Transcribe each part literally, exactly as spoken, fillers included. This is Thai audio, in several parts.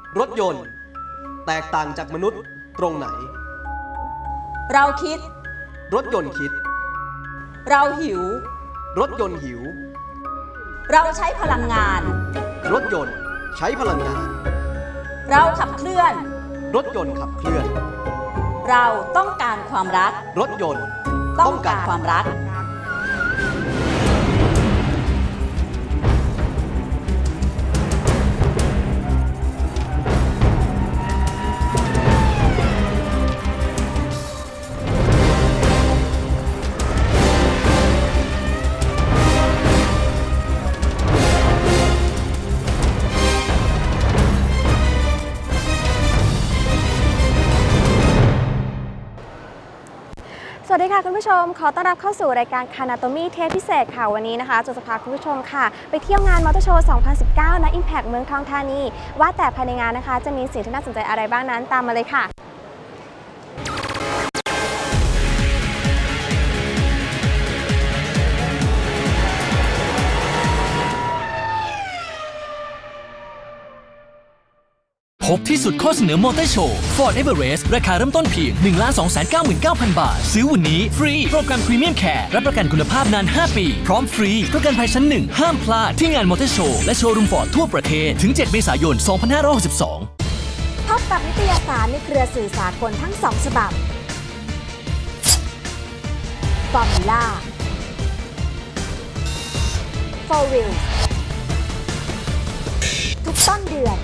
รถยนต์แตกต่างจากมนุษย์ตรงไหนเราคิดรถยนต์คิดเราหิวรถยนต์หิวเราใช้พลังงานรถยนต์ใช้พลังงานเราขับเคลื่อนรถยนต์ขับเคลื่อนเราต้องการความรักรถยนต์ต้องการความรักสวัสดีค่ะคุณผู้ชมขอต้อนรับเข้าสู่รายการ Kanatomy เทปพิเศษค่ะวันนี้นะคะจะพาคุณผู้ชมค่ะไปเที่ยวงานมอเตอร์โชว์ สองพันสิบเก้า ณ Impact เมืองทองธานีว่าแต่ภายในงานนะคะจะมีสิ่งที่น่าสนใจอะไรบ้างนั้นตามมาเลยค่ะพบที่สุดข้อเสนอมอเตอร์โชว์ Ford Everest ราคาเริ่มต้นเพียง หนึ่งล้านสองแสนเก้าหมื่นเก้าพัน บาทซื้อวันนี้ฟรีโปรแกรมพรีเมียมแคร์รับประกันคุณภาพนานห้าปีพร้อมฟรีประกันภัยชั้นหนึ่งห้ามพลาดที่งานมอเตอร์โชว์และโชว์รูมฟอร์ดทั่วประเทศถึงเจ็ดเมษายนสองพันห้าร้อยหกสิบสองพบกับนิตยสารในเครือสื่อสากลทั้งสองฉบับ Formula Four Wheels ทุกต้นเดือน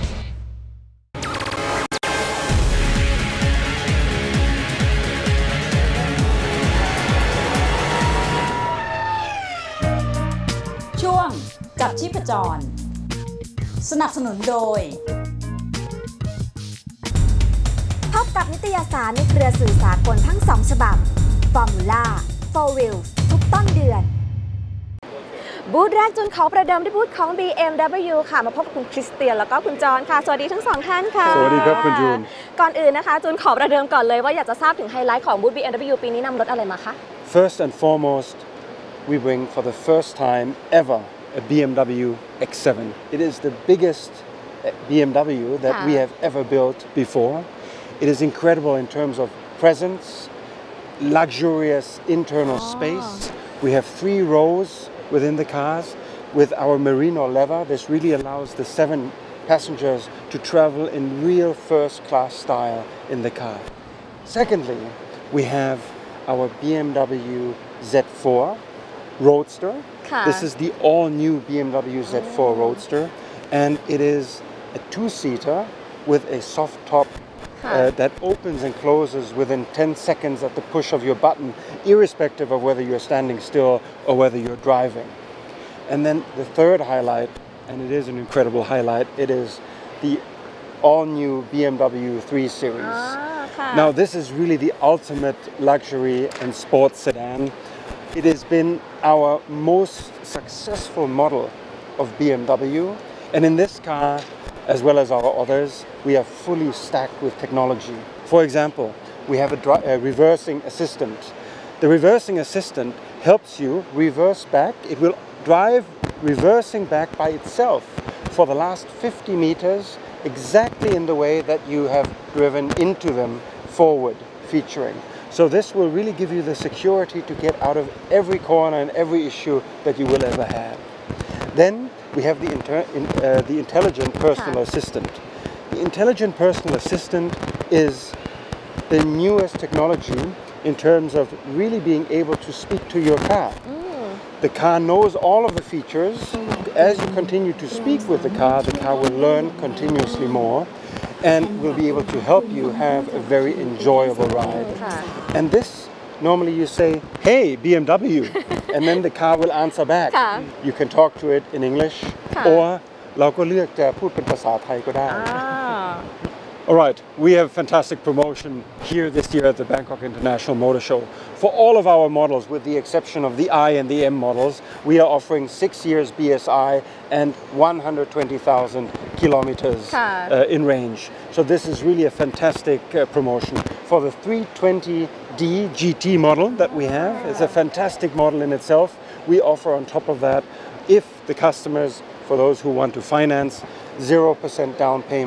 ช่วงจับชีพจรสนับสนุนโดยพบกับนิตยสารในเครือสื่อสากลทั้งสองฉบับ Formula Four Wheels ทุกต้นเดือนบูธแรกจูนขอประเดิมที่บูธของ บี เอ็ม ดับเบิลยู ค่ะมาพบกับคุณคริสเตียนแล้วก็คุณจอห์นค่ะสวัสดีทั้งสองท่านค่ะสวัสดีครับคุณจูนก่อนอื่นนะคะจูนขอประเดิมก่อนเลยว่าอยากจะทราบถึงไฮไลท์ของบูธ บี เอ็ม ดับเบิลยู ปีนี้นำรถอะไรมาคะ First and foremost we bring for the first time ever a บี เอ็ม ดับเบิลยู เอ็กซ์ เซเว่น It is the biggest บี เอ็ม ดับเบิลยู that we have ever built before. It is incredible in terms of presence, luxurious internal space. We have three rows within the cars with our merino leather. This really allows the seven passengers to travel in real first class style in the car. Secondly, we have our บี เอ็ม ดับเบิลยู Z โฟร์ Roadster. This is the all-new บี เอ็ม ดับเบิลยู Z โฟร์ Roadster, and it is a two-seater with a soft top uh, that opens and closes within ten seconds at the push of your button, irrespective of whether you're standing still or whether you're driving. And then the third highlight, and it is an incredible highlight, it is the all-new บี เอ็ม ดับเบิลยู three Series. Now, this is really the ultimate luxury and sports sedan. It has been our most successful model of B M W, and in this car, as well as our others, we are fully stacked with technology. For example, we have a, a reversing assistant. The reversing assistant helps you reverse back. It will drive reversing back by itself for the last fifty meters, exactly in the way that you have driven into them forward, featuring. So this will really give you the security to get out of every corner and every issue that you will ever have. Then we have the, inter in, uh, the intelligent personal assistant. The intelligent personal assistant is the newest technology in terms of really being able to speak to your car. The car knows all of the features. As you continue to speak with the car, the car will learn continuously more and will be able to help you have a very enjoyable ride. And this, normally you say, hey, B M W, and then the car will answer back. You can talk to it in English, or เราก็เลือกจะพูดเป็นภาษาไทยก็ได้ All right, we have fantastic promotion here this year at the Bangkok International Motor Show. For all of our models, with the exception of the I and the M models, we are offering six years B S I and one hundred twenty thousand kilometers uh, in range. So this is really a fantastic uh, promotion. For the three twenty D G T model that we have, it's a fantastic model in itself. We offer on top of that, if the customers, for those who want to finance, zero percent down payment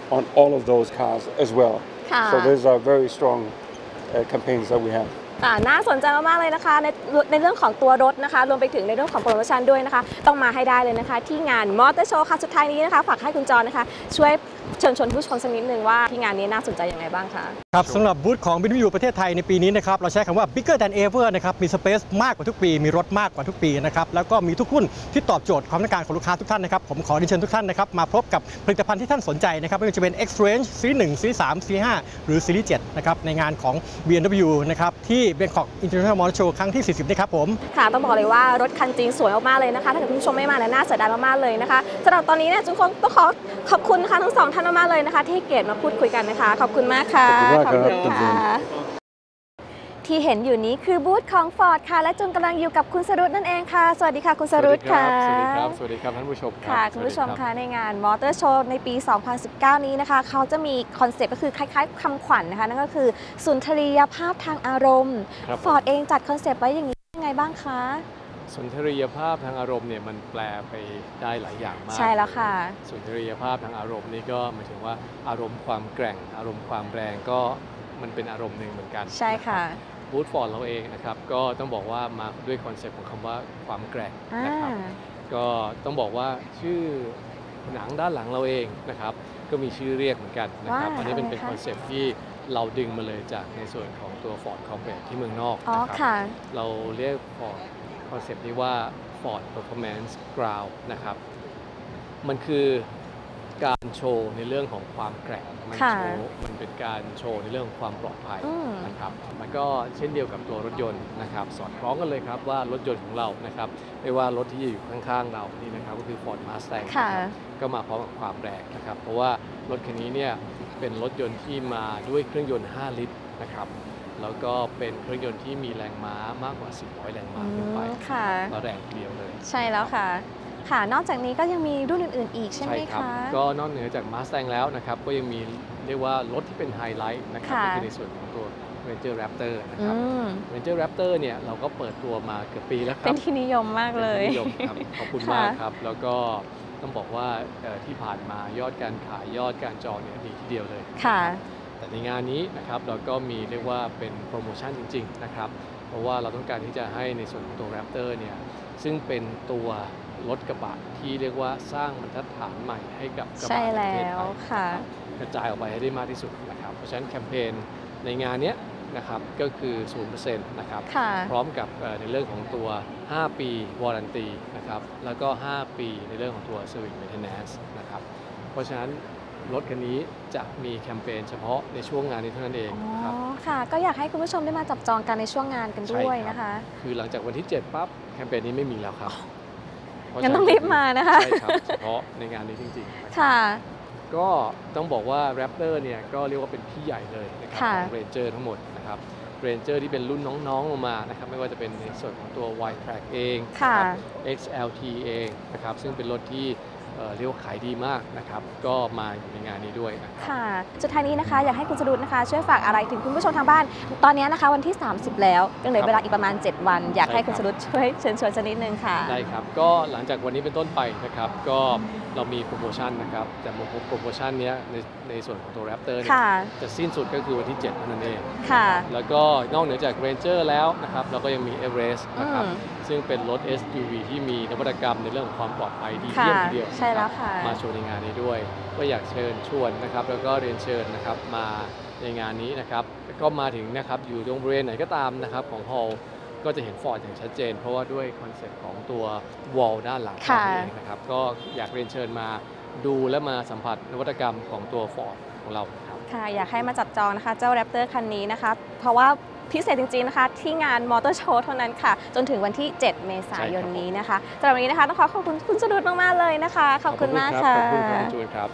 on all of those cars as well. ค่ะ So those are very strong uh, campaigns that we have. ค่ะน่าสนใจมากๆเลยนะคะในในเรื่องของตัวรถนะคะรวมไปถึงในเรื่องของโปรโมชั่นด้วยนะคะต้องมาให้ได้เลยนะคะที่งานมอเตอร์โชว์ค่ะสุดท้ายนี้นะคะฝากให้คุณจรนะคะช่วยเชิญชวนผู้ชมสักนิดนึงว่าที่งานนี้น่าสนใจยังไงบ้างคะครับสำหรับบูธของ บี เอ็ม ดับเบิลยู ประเทศไทยในปีนี้นะครับเราใช้คำว่า bigger than ever นะครับมีสเปซมากกว่าทุกปีมีรถมากกว่าทุกปีนะครับแล้วก็มีทุกรุ่นที่ตอบโจทย์ความต้องการของลูกค้าทุกท่านนะครับผมขอเรียนเชิญทุกท่านนะครับมาพบกับผลิตภัณฑ์ที่ท่านสนใจนะครับไม่ว่าจะเป็น X-Range ซีรีส์หนึ่งซีรีส์สามซีรีส์ห้าหรือซีรีส์เจ็ดนะครับในงานของ บี เอ็ม ดับเบิลยู นะครับที่ Bangkok International Motor Show ครั้งที่สี่สิบนะครับผมค่ะต้องบอกเลยว่ารถคันจริงสวยมากๆเลยนะคะถ้าเกิดคุณผู้ชมไม่มาน่าเสียดายมากๆเลยนะคะสำหรับตอนนี้เนี่ยจุ๊คงต้องขอขอบคุณนะคะทั้งสองท่านมากๆเลยนะคะที่เกียรติมาพูดคุยกันนะคะขอบคุณมากค่ะขอบคุณมากครับขอบคุณค่ะที่เห็นอยู่นี้คือบูธของ Ford ค่ะและจุนกำลังอยู่กับคุณสรุตนั่นเองค่ะสวัสดีค่ะคุณสรุตค่ะสวัสดีครับสวัสดีครับท่านผู้ชมค่ะคุณผู้ชมค่ะในงานมอเตอร์โชว์ในปี สองพันสิบเก้า นี้นะคะเขาจะมีคอนเซ็ปต์ก็คือคล้ายๆคำขวัญ นะคะนั่นก็คือสุนทรียภาพทางอารมณ์ Ford เองจัดคอนเซ็ปต์ไว้อย่างนี้ยังไงบ้างคะสุนทรียภาพทางอารมณ์เนี่ยมันแปลไปได้หลายอย่างมากใช่แล้วค่ะสุนทรียภาพทางอารมณ์นี่ก็หมายถึงว่าอารมณ์ความแกร่งอารมณ์ความแรงก็มันเป็นอารมณ์หนึ่งเหมือนกันใช่ค่ะบูธฟอร์ดเราเองนะครับก็ต้องบอกว่ามาด้วยคอนเซ็ปต์ของคำว่าความแกร่งนะครับก็ต้องบอกว่าชื่อหนังด้านหลังเราเองนะครับก็มีชื่อเรียกเหมือนกันนะครับอันนี้เป็นเป็นคอนเซ็ปต์ที่เราดึงมาเลยจากในส่วนของตัว Ford Compact ที่เมืองนอกนะครับเราเรียก Ford คอนเซ็ปต์นี้ว่า Ford Performance Ground นะครับมันคือการโชว์ในเรื่องของความแกร่งมันโชว์มันเป็นการโชว์ในเรื่องของความปลอดภัยนะครับมันก็เช่นเดียวกับตัวรถยนต์นะครับสอดคล้องกันเลยครับว่ารถยนต์ของเรานะครับไม่ว่ารถที่อยู่ข้างๆเรานี่นะครับก็คือ Ford Mustang ก็มาพร้อมกับความแรงนะครับเพราะว่ารถคันนี้เนี่ยเป็นรถยนต์ที่มาด้วยเครื่องยนต์ห้าลิตรนะครับแล้วก็เป็นเครื่องยนต์ที่มีแรงม้ามากกว่าสี่ร้อยแรงม้าขึ้นไปแล้วแรงเดียวเลยใช่แล้วค่ะค่ะนอกจากนี้ก็ยังมีรุ่นอื่นๆอีกใช่ไหมคะก็นอกเหนือจาก Mustang แล้วนะครับก็ยังมีเรียกว่ารถที่เป็นไฮไลท์นะครับก็คือในส่วนของตัว Ranger Raptor นะครับ Ranger Raptor เนี่ยเราก็เปิดตัวมาเกือบปีแล้วครับเป็นที่นิยมมากเลยเป็นที่นิยมครับขอบคุณมากครับแล้วก็ต้องบอกว่าที่ผ่านมายอดการขายยอดการจองเนี่ยดีทีเดียวเลยค่ะแต่ในงานนี้นะครับเราก็มีเรียกว่าเป็นโปรโมชั่นจริงๆนะครับเพราะว่าเราต้องการที่จะให้ในส่วนของตัว Raptor เนี่ยซึ่งเป็นตัวรถกระบะที่เรียกว่าสร้างบรรทัดฐานใหม่ให้กับกระบะประเทศไทยกระจายออกไปให้ได้มากที่สุดนะครับเพราะฉะนั้นแคมเปญในงานนี้นะครับก็คือ ศูนย์เปอร์เซ็นต์ นะครับพร้อมกับในเรื่องของตัวห้าปีวารันตีนะครับแล้วก็ห้าปีในเรื่องของตัว Service Maintenance นะครับเพราะฉะนั้นรถคันนี้จะมีแคมเปญเฉพาะในช่วงงานนี้เท่านั้นเองครับอ๋อค่ะก็อยากให้คุณผู้ชมได้มาจับจองกันในช่วงงานกันด้วยนะคะคือหลังจากวันที่เจ็ดปั๊บแคมเปญนี้ไม่มีแล้วครับงั้นต้องรีบมานะคะใช่ครับเฉพาะในงานนี้จริงๆค่ะก็ต้องบอกว่า Raptor เนี่ยก็เรียกว่าเป็นพี่ใหญ่เลยนะครับของ Ranger ทั้งหมดนะครับ Ranger ที่เป็นรุ่นน้องๆลงมานะครับไม่ว่าจะเป็นในส่วนของตัว Y-Track เอง เอ็กซ์ แอล ที เองนะครับซึ่งเป็นรถที่เรียกว่าขายดีมากนะครับก็มาอยู่ในงานนี้ด้วยนะค่ะสุดท้ายนี้นะคะอยากให้คุณสรุตนะคะช่วยฝากอะไรถึงคุณผู้ชมทางบ้านตอนนี้นะคะวันที่สามสิบแล้วยังเหลือเวลาอีกประมาณเจ็ดวันอยากให้คุณสรุตช่วยเชิญชวนสักนิดนึงค่ะได้ครับก็หลังจากวันนี้เป็นต้นไปนะครับก็เรามีโปรโมชั่นนะครับแต่โปรโมชั่นนี้ในในส่วนของตัว Raptor เนี่ยจะสิ้นสุดก็คือวันที่เจ็ดเท่านั้นเองค่ะแล้วก็นอกเหนือจาก Ranger แล้วนะครับเราก็ยังมี Everest นะครับซึ่งเป็นรถ เอส ยู วี ที่มีนวัตกรรมในเรื่องของความปลอดภัยดีเยี่ยมทีเดียวใช่แล้วค่ะมาโชว์ในงานนี้ด้วยก็อยากเชิญชวนนะครับแล้วก็เรียนเชิญนะครับมาในงานนี้นะครับก็มาถึงนะครับอยู่ตรงบริเวณไหนก็ตามนะครับของฮอลล์ก็จะเห็นฟอร์ดอย่างชัดเจนเพราะว่าด้วยคอนเซ็ปต์ของตัววอลด้านหลังเองนะครับก็อยากเรียนเชิญมาดูและมาสัมผัสนวัตกรรมของตัวฟอร์ดของเราครับค่ะอยากให้มาจับจองนะคะเจ้า Raptor คันนี้นะคะเพราะว่าพิเศษจริงๆนะคะที่งานมอเตอร์โชว์เท่านั้นค่ะจนถึงวันที่เจ็ดเมษายนนี้นะคะสำหรับวันนี้นะคะต้องขอขอบคุณคุณสรุตมากๆเลยนะคะขอบคุณมากค่ะขอบคุณครับจูนครับ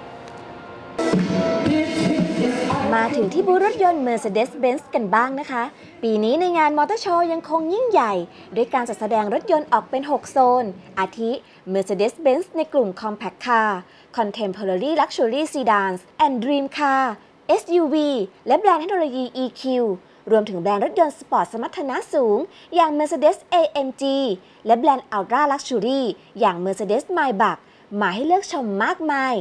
มาถึงที่บูธรถยนต์ Mercedes-Benz กันบ้างนะคะปีนี้ในงานมอเตอร์โชว์ยังคงยิ่งใหญ่ด้วยการจัดแสดงรถยนต์ออกเป็นหกโซนอาทิ Mercedes-Benz ในกลุ่ม Compact Car Contemporary Luxury Sedans and Dream Car เอส ยู วี และแบรนด์เทคโนโลยี อี คิว รวมถึงแบรนด์รถยนต์สปอร์ตสมรรถนะสูงอย่าง Mercedes เอ เอ็ม จี และแบรนด์ Ultra Luxury อย่าง Mercedes Maybach มาให้เลือกชมมากมาย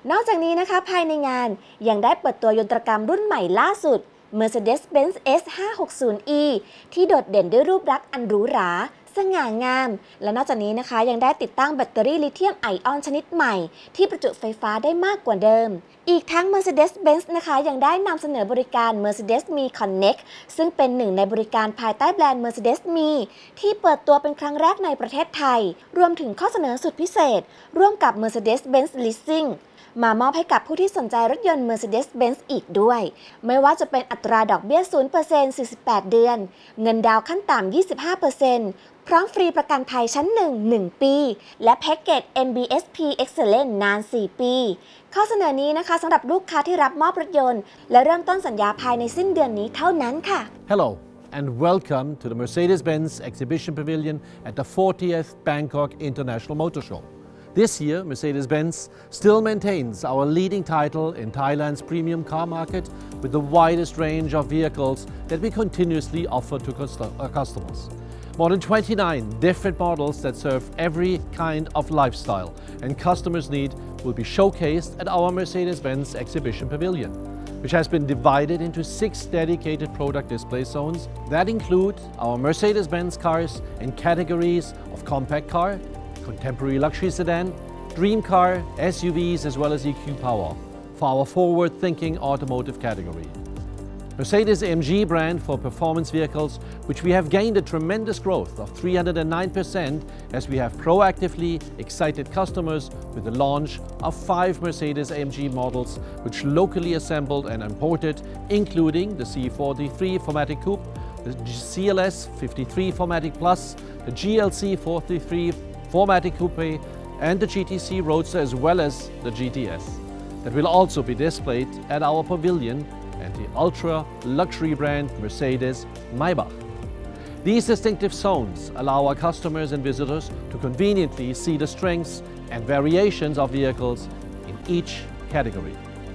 นอกจากนี้นะคะภายในงานยังได้เปิดตัวยนตรกรรมรุ่นใหม่ล่าสุด Mercedes-Benz เอส ห้าหกศูนย์ อี ที่โดดเด่นด้วยรูปลักษณ์อันหรูหราสง่างามและนอกจากนี้นะคะยังได้ติดตั้งแบตเตอรี่ลิเธียมไอออนชนิดใหม่ที่ประจุไฟฟ้าได้มากกว่าเดิมอีกทั้ง Mercedes-Benz นะคะยังได้นำเสนอบริการ Mercedes-Me Connect ซึ่งเป็นหนึ่งในบริการภายใต้แบรนด์ Mercedes-Me ที่เปิดตัวเป็นครั้งแรกในประเทศไทยรวมถึงข้อเสนอสุดพิเศษร่วมกับ Mercedes-Benz Leasingมามอบให้กับผู้ที่สนใจรถยนต์ Mercedes-Benz อีกด้วยไม่ว่าจะเป็นอัตราดอกเบี้ย ศูนย์เปอร์เซ็นต์ สี่สิบแปด เดือนเงินดาวน์ขั้นต่ำ ยี่สิบห้าเปอร์เซ็นต์ พร้อมฟรีประกันภัยชั้นหนึ่ง หนึ่ง ปีและแพ็กเกจ เอ็ม บี เอส พี Excellent นาน สี่ ปีข้อเสนอนี้นะคะสำหรับลูกค้าที่รับมอบรถยนต์และเริ่มต้นสัญญาภายในสิ้นเดือนนี้เท่านั้นค่ะ Hello and welcome to the Mercedes-Benz Exhibition Pavilion at the fortieth Bangkok International Motor Show. This year, Mercedes-Benz still maintains our leading title in Thailand's premium car market with the widest range of vehicles that we continuously offer to our customers. More than twenty-nine different models that serve every kind of lifestyle and customers' need will be showcased at our Mercedes-Benz Exhibition Pavilion, which has been divided into six dedicated product display zones that include our Mercedes-Benz cars in categories of compact car, contemporary luxury sedan, dream car, S U Vs as well as E Q Power for our forward-thinking automotive category. Mercedes-A M G brand for performance vehicles, which we have gained a tremendous growth of three hundred nine percent as we have proactively excited customers with the launch of five Mercedes-A M G models which locally assembled and imported, including the C forty-three four matic Coupe, the C L S fifty-three four matic Plus, the G L C forty-three four matic Coupe and the G T C Roadster as well as the G T S that will also be displayed at our pavilion and the ultra-luxury brand Mercedes-Maybach. These distinctive zones allow our customers and visitors to conveniently see the strengths and variations of vehicles in each category.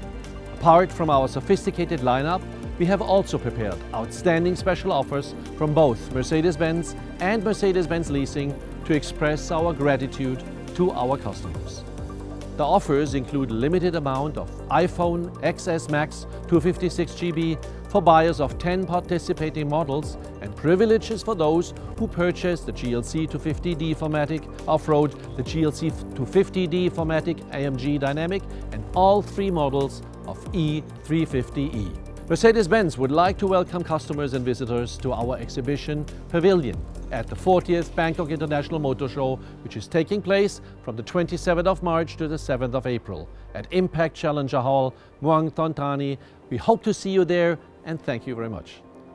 Apart from our sophisticated lineup, we have also prepared outstanding special offers from both Mercedes-Benz and Mercedes-Benz Leasing to express our gratitude to our customers. The offers include a limited amount of iPhone X S Max two fifty-six G B for buyers of ten participating models and privileges for those who purchase the G L C two fifty D four matic Off-Road, the G L C two fifty D four matic A M G Dynamic and all three models of E three fifty E. Mercedes-Benz would like to welcome customers and visitors to our exhibition pavilion at the fortieth Bangkok International Motor Show, which is taking place from the twenty-seventh of March to the seventh of April at Impact Challenger Hall, Muang Thong Thani. We hope to see you there and thank you very much.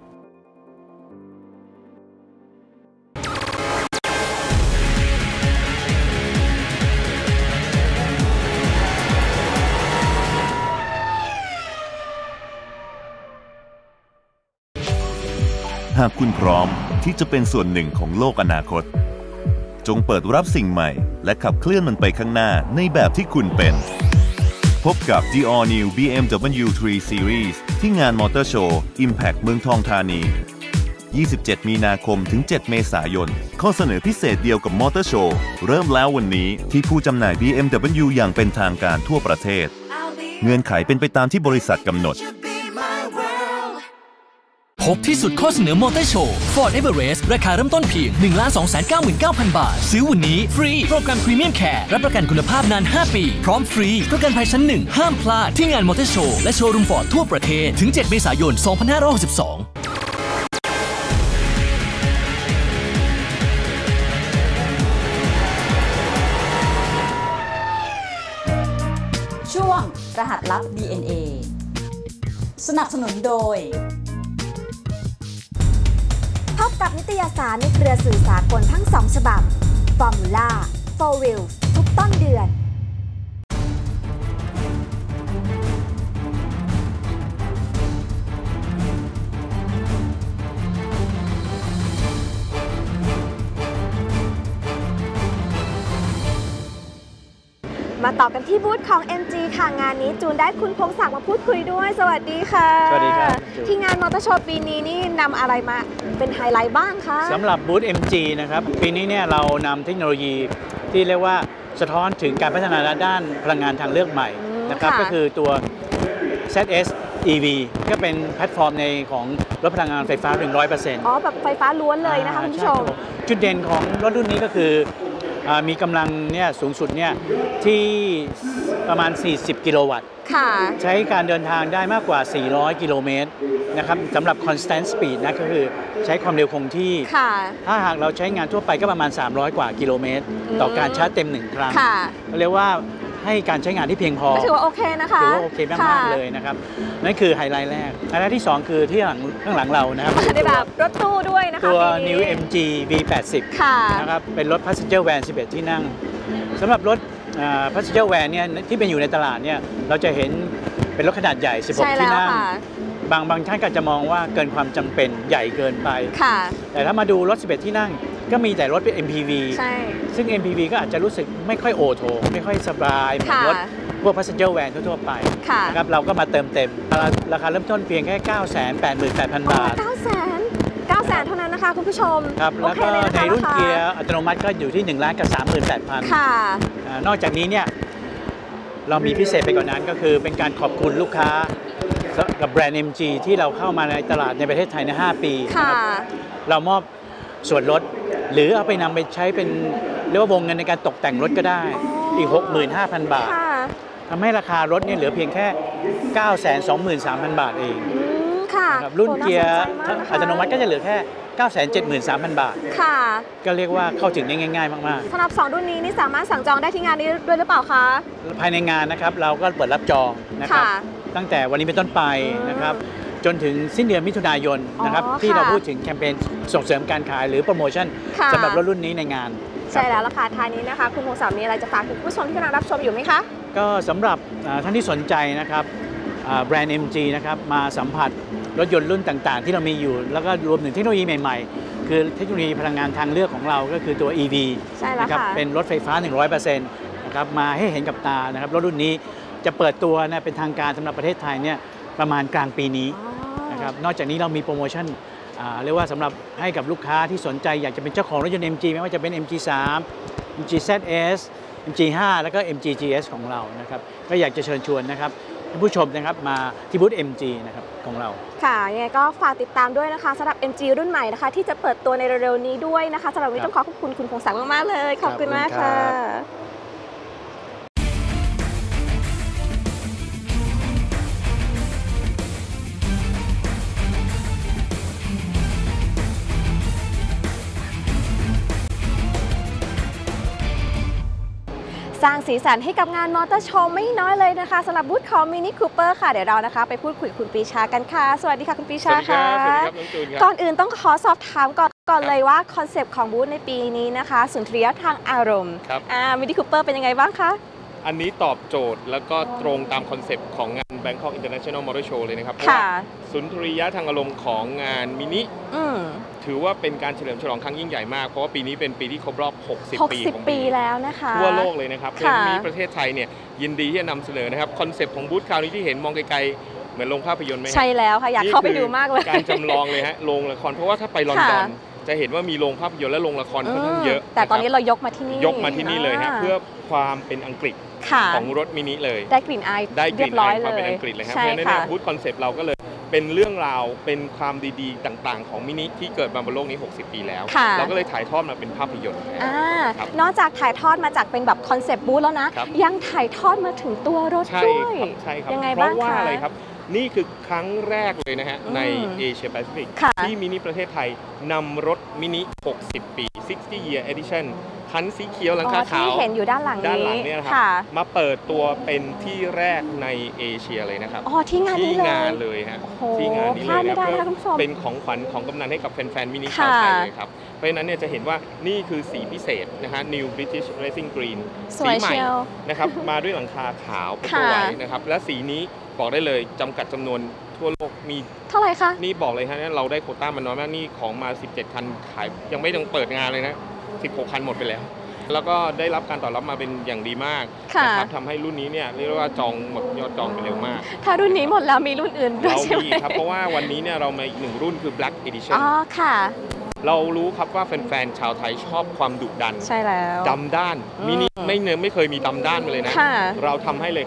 หากคุณพร้อมที่จะเป็นส่วนหนึ่งของโลกอนาคตจงเปิดรับสิ่งใหม่และขับเคลื่อนมันไปข้างหน้าในแบบที่คุณเป็นพบกับ The All New บี เอ็ม ดับเบิลยู ทรี Series ที่งานมอเตอร์โชว์ Impact เมืองทองธานียี่สิบเจ็ดมีนาคมถึงเจ็ดเมษายนข้อเสนอพิเศษเดียวกับมอเตอร์โชว์เริ่มแล้ววันนี้ที่ผู้จำหน่าย บี เอ็ม ดับเบิลยู อย่างเป็นทางการทั่วประเทศเงื่อนไขเป็นไปตามที่บริษัทกำหนดพบที่สุดข้อเสนอมอเตอร์โชว์ Ford Everest ราคาเริ่มต้นเพียง หนึ่งล้านสองแสนเก้าหมื่นเก้าพัน บาทซื้อวันนี้ฟรีโปรแกรมพรีเมียมแคร์รับประกันคุณภาพนานห้าปีพร้อมฟรีประกันภัยชั้นหนึ่งห้ามพลาดที่งานมอเตอร์โชว์และโชว์รูมฟอร์ดทั่วประเทศถึงเจ็ดเมษายนสองพันห้าร้อยหกสิบสองช่วงรหัสลับ ดี เอ็น เอ สนับสนุนโดยพบกับนิตยสารในเครือสื่อสากลทั้งสองฉบับ Formula โฟร์ Wheels ทุกต้นเดือนมาต่อกันที่บูธของ เอ็ม จี ค่ะงานนี้จูนได้คุณพงศักดิ์มาพูดคุยด้วยสวัสดีค่ะสวัสดีครับที่งานมอเตอร์โชว์ปีนี้นี่นำอะไรมาเป็นไฮไลท์บ้างคะสำหรับบูธ เอ็ม จี นะครับปีนี้เนี่ยเรานำเทคโนโลยีที่เรียกว่าสะท้อนถึงการพัฒนาด้านพลังงานทางเลือกใหม่นะครับก็คือตัว แซด เอส อี วี ก็เป็นแพลตฟอร์มในของรถพลังงานไฟฟ้า หนึ่งร้อยเปอร์เซ็นต์อ๋อแบบไฟฟ้าล้วนเลยนะคะคุณผู้ชมจุดเด่นของรถรุ่นนี้ก็คือมีกำลังเนี่ยสูงสุดเนี่ยที่ประมาณ สี่สิบ กิโลวัตต์ ใช้การเดินทางได้มากกว่า สี่ร้อย กิโลเมตรนะครับสำหรับ constant speed นะก็คือใช้ความเร็วคงที่ถ้าหากเราใช้งานทั่วไปก็ประมาณ สามร้อย กว่ากิโลเมตรต่อการชาร์จเต็มหนึ่งครั้งเรียกว่าให้การใช้งานที่เพียงพอถือว่าโอเคนะคะถือว่าโอเคมากๆเลยนะครับนั่นคือไฮไลท์แรกไฮไลท์ที่สองคือที่หลังข้างหลังเรานะครับได้แบบรถตู้ด้วยนะคะตัว New เอ็ม จี วี แปดสิบ นะครับเป็นรถ passenger van สิบเอ็ด ที่นั่งสำหรับรถ passenger van เนี่ยที่เป็นอยู่ในตลาดเนี่ยเราจะเห็นเป็นรถขนาดใหญ่สิบหกที่นั่งบางบางท่านก็จะมองว่าเกินความจำเป็นใหญ่เกินไปแต่ถ้ามาดูรถสิบเอ็ดที่นั่งก็มีแต่รถเป็น เอ็ม พี วี ซึ่ง เอ็ม พี วี ก็อาจจะรู้สึกไม่ค่อยโอโถไม่ค่อยสบายเหมือนรถพวก passenger van ทั่วๆไปนะครับเราก็มาเติมเต็มราคาเริ่มต้นเพียงแค่ เก้าแสนแปดหมื่นแปดพัน บาทเก้าแสน เก้าแสนเท่านั้นนะคะคุณผู้ชมครับแล้วก็ในรุ่นเกียร์อัตโนมัติก็อยู่ที่หนึ่งล้านกับ สามหมื่นแปดพัน ค่ะนอกจากนี้เนี่ยเรามีพิเศษไปกว่านั้นก็คือเป็นการขอบคุณลูกค้ากับแบรนด์ เอ็ม จี ที่เราเข้ามาในตลาดในประเทศไทยในห้าปีนะครับเรามอบส่วนลดหรือเอาไปนำไปใช้เป็นเรียกว่าวงเงินในการตกแต่งรถก็ได้อีก หกหมื่นห้าพัน บาททำให้ราคารถเนี่ยเหลือเพียงแค่ เก้าแสนสองหมื่นสามพัน บาทเองรุ่นเกียร์อัตโนมัติก็จะเหลือแค่ เก้าแสนเจ็ดหมื่นสามพัน บาทค่ะก็เรียกว่าเข้าถึงได้ง่ายๆมากๆสำหรับสองรุ่นนี้นี่สามารถสั่งจองได้ที่งานนี้ด้วยหรือเปล่าคะภายในงานนะครับเราก็เปิดรับจองนะครับตั้งแต่วันนี้เป็นต้นไปนะครับจนถึงสิ้นเดือนมิถุนายนนะครับที่เราพูดถึงแคมเปญส่งเสริมการขายหรือโปรโมชั่นสำหรับรถรุ่นนี้ในงานใช่แล้วราคาท้ายนี้นะคะคุณพงศักดิ์มีอะไรจะฝากถึงผู้ชมที่กำลังรับชมอยู่ไหมคะก็สำหรับท่านที่สนใจนะครับแบรนด์ เอ็ม จี นะครับมาสัมผัสรถยนต์รุ่นต่างๆที่เรามีอยู่แล้วก็รวมถึงเทคโนโลยีใหม่ๆคือเทคโนโลยีพลังงานทางเลือกของเราก็คือตัว อี วี นะครับเป็นรถไฟฟ้า หนึ่งร้อยเปอร์เซ็นต์ นะครับมาให้เห็นกับตานะครับรถรุ่นนี้จะเปิดตัวนะเป็นทางการสำหรับประเทศไทยเนี่ยประมาณกลางปีนี้นะครับนอกจากนี้เรามีโปรโมชั่นเรียกว่าสำหรับให้กับลูกค้าที่สนใจอยากจะเป็นเจ้าของรถยนต์ เอ็ม จี ไม่ว่าจะเป็น เอ็ม จี สาม เอ็ม จี แซด เอส เอ็ม จี ห้า แล้วก็ เอ็ม จี จี เอส ของเรานะครับก็อยากจะเชิญชวนนะครับท่านผู้ชมนะครับมาที่บูธ เอ็ม จี นะครับของเราค่ะยังไงก็ฝากติดตามด้วยนะคะสำหรับ เอ็ม จี รุ่นใหม่นะคะที่จะเปิดตัวในเร็วๆนี้ด้วยนะคะสำหรับวันนี้ต้องขอขอบคุณคุณพงศักดิ์มากๆเลยขอบคุณมากค่ะสร้างสีสันให้กับงานมอเตอร์โชว์ไม่น้อยเลยนะคะสำหรับบูธของมินิคูเปอร์ค่ะเดี๋ยวเรานะคะไปพูดคุยคุณปรีชากันค่ะสวัสดีค่ะคุณปรีชาค่ะก่อนอื่นต้องขอสอบถามก่อนก่อนเลยว่าคอนเซปต์ของบูธในปีนี้นะคะสุนทรียทางอารมณ์มินิคูเปอร์เป็นยังไงบ้างคะอันนี้ตอบโจทย์แล้วก็ตรงตามคอนเซปต์ของงาน Bangkok International Motor Show เลยนะครับเพราะว่าสุนทรียะทางอารมณ์ของงานมินิถือว่าเป็นการเฉลิมฉลองครั้งยิ่งใหญ่มากเพราะว่าปีนี้เป็นปีที่ครบรอบหกสิบปีของปีแล้วนะคะทั่วโลกเลยนะครับเพื่อมีประเทศไทยเนี่ยยินดีที่จะนำเสนอนะครับคอนเซปต์ของบูธคราวนี้ที่เห็นมองไกลๆเหมือนโรงภาพยนตร์ไหมใช่แล้วค่ะอยากเข้าไปดูมากเลยการจำลองเลยฮะโรงละครเพราะว่าถ้าไปลอนดอนจะเห็นว่ามีโรงภาพยนตร์และโรงละครค่อนข้างเยอะแต่ตอนนี้เรายกมาที่นี่ยกมาที่นี่เลยฮะเพื่อความเป็นอังกฤษของรถมินิเลยได้กลิ่นอายได้กลิ่นอายความเป็นอังกฤษเลยครับเพราะฉะนั้นบูธคอนเซปต์เราก็เลยเป็นเรื่องราวเป็นความดีๆต่างๆของมินิที่เกิดมาบนโลกนี้หกสิบปีแล้วเราก็เลยถ่ายทอดมาเป็นภาพยนตร์นอกจากถ่ายทอดมาจากเป็นแบบคอนเซปต์บูธแล้วนะยังถ่ายทอดมาถึงตัวรถด้วยใช่ครับยังไงบ้างคะเพราะว่าอะไรครับนี่คือครั้งแรกเลยนะฮะในเอเชียแปซิฟิกที่มินิประเทศไทยนำรถมินิหกสิบปีหกสิบ year edition คันสีเขียวหลังคาขาวที่เห็นอยู่ด้านหลังด้านหลังเนี่ยครับมาเปิดตัวเป็นที่แรกในเอเชียเลยนะครับอ๋อที่งานนี้เลยที่งานเลยฮะที่งานนี้เลยนะเพื่อเป็นของขวัญของกำนันให้กับแฟนๆมินิชาวไทยเลยครับเพราะฉะนั้นเนี่ยจะเห็นว่านี่คือสีพิเศษนะฮะ New British Racing Green สีใหม่นะครับมาด้วยหลังคาขาวเป็นตัวไว้นะครับและสีนี้บอกได้เลยจำกัดจำนวนทั่วโลกมีเท่าไหร่คะนี่บอกเลยฮะเราได้โควต้ามันน้อยมากนี่ของมาสิบเจ็ดคันขายยังไม่ต้องเปิดงานเลยนะสิบหกคันหมดไปแล้วแล้วก็ได้รับการตอบรับมาเป็นอย่างดีมากนะครับทำให้รุ่นนี้เนี่ยเรียกว่าจองหมดยอดจองไปเร็วมากถ้ารุ่นนี้หมดแล้วมีรุ่นอื่นด้วยใช่ไหมครับเพราะว่าวันนี้เนี่ยเรามาอีกหนึ่งรุ่นคือ Black Edition อ๋อค่ะเรารู้ครับว่าแฟนๆชาวไทยชอบความดุดันใช่แล้วดำด้านมินิไม่เนยไม่เคยมีดำด้านมาเลยนะเราทำให้เลยครับ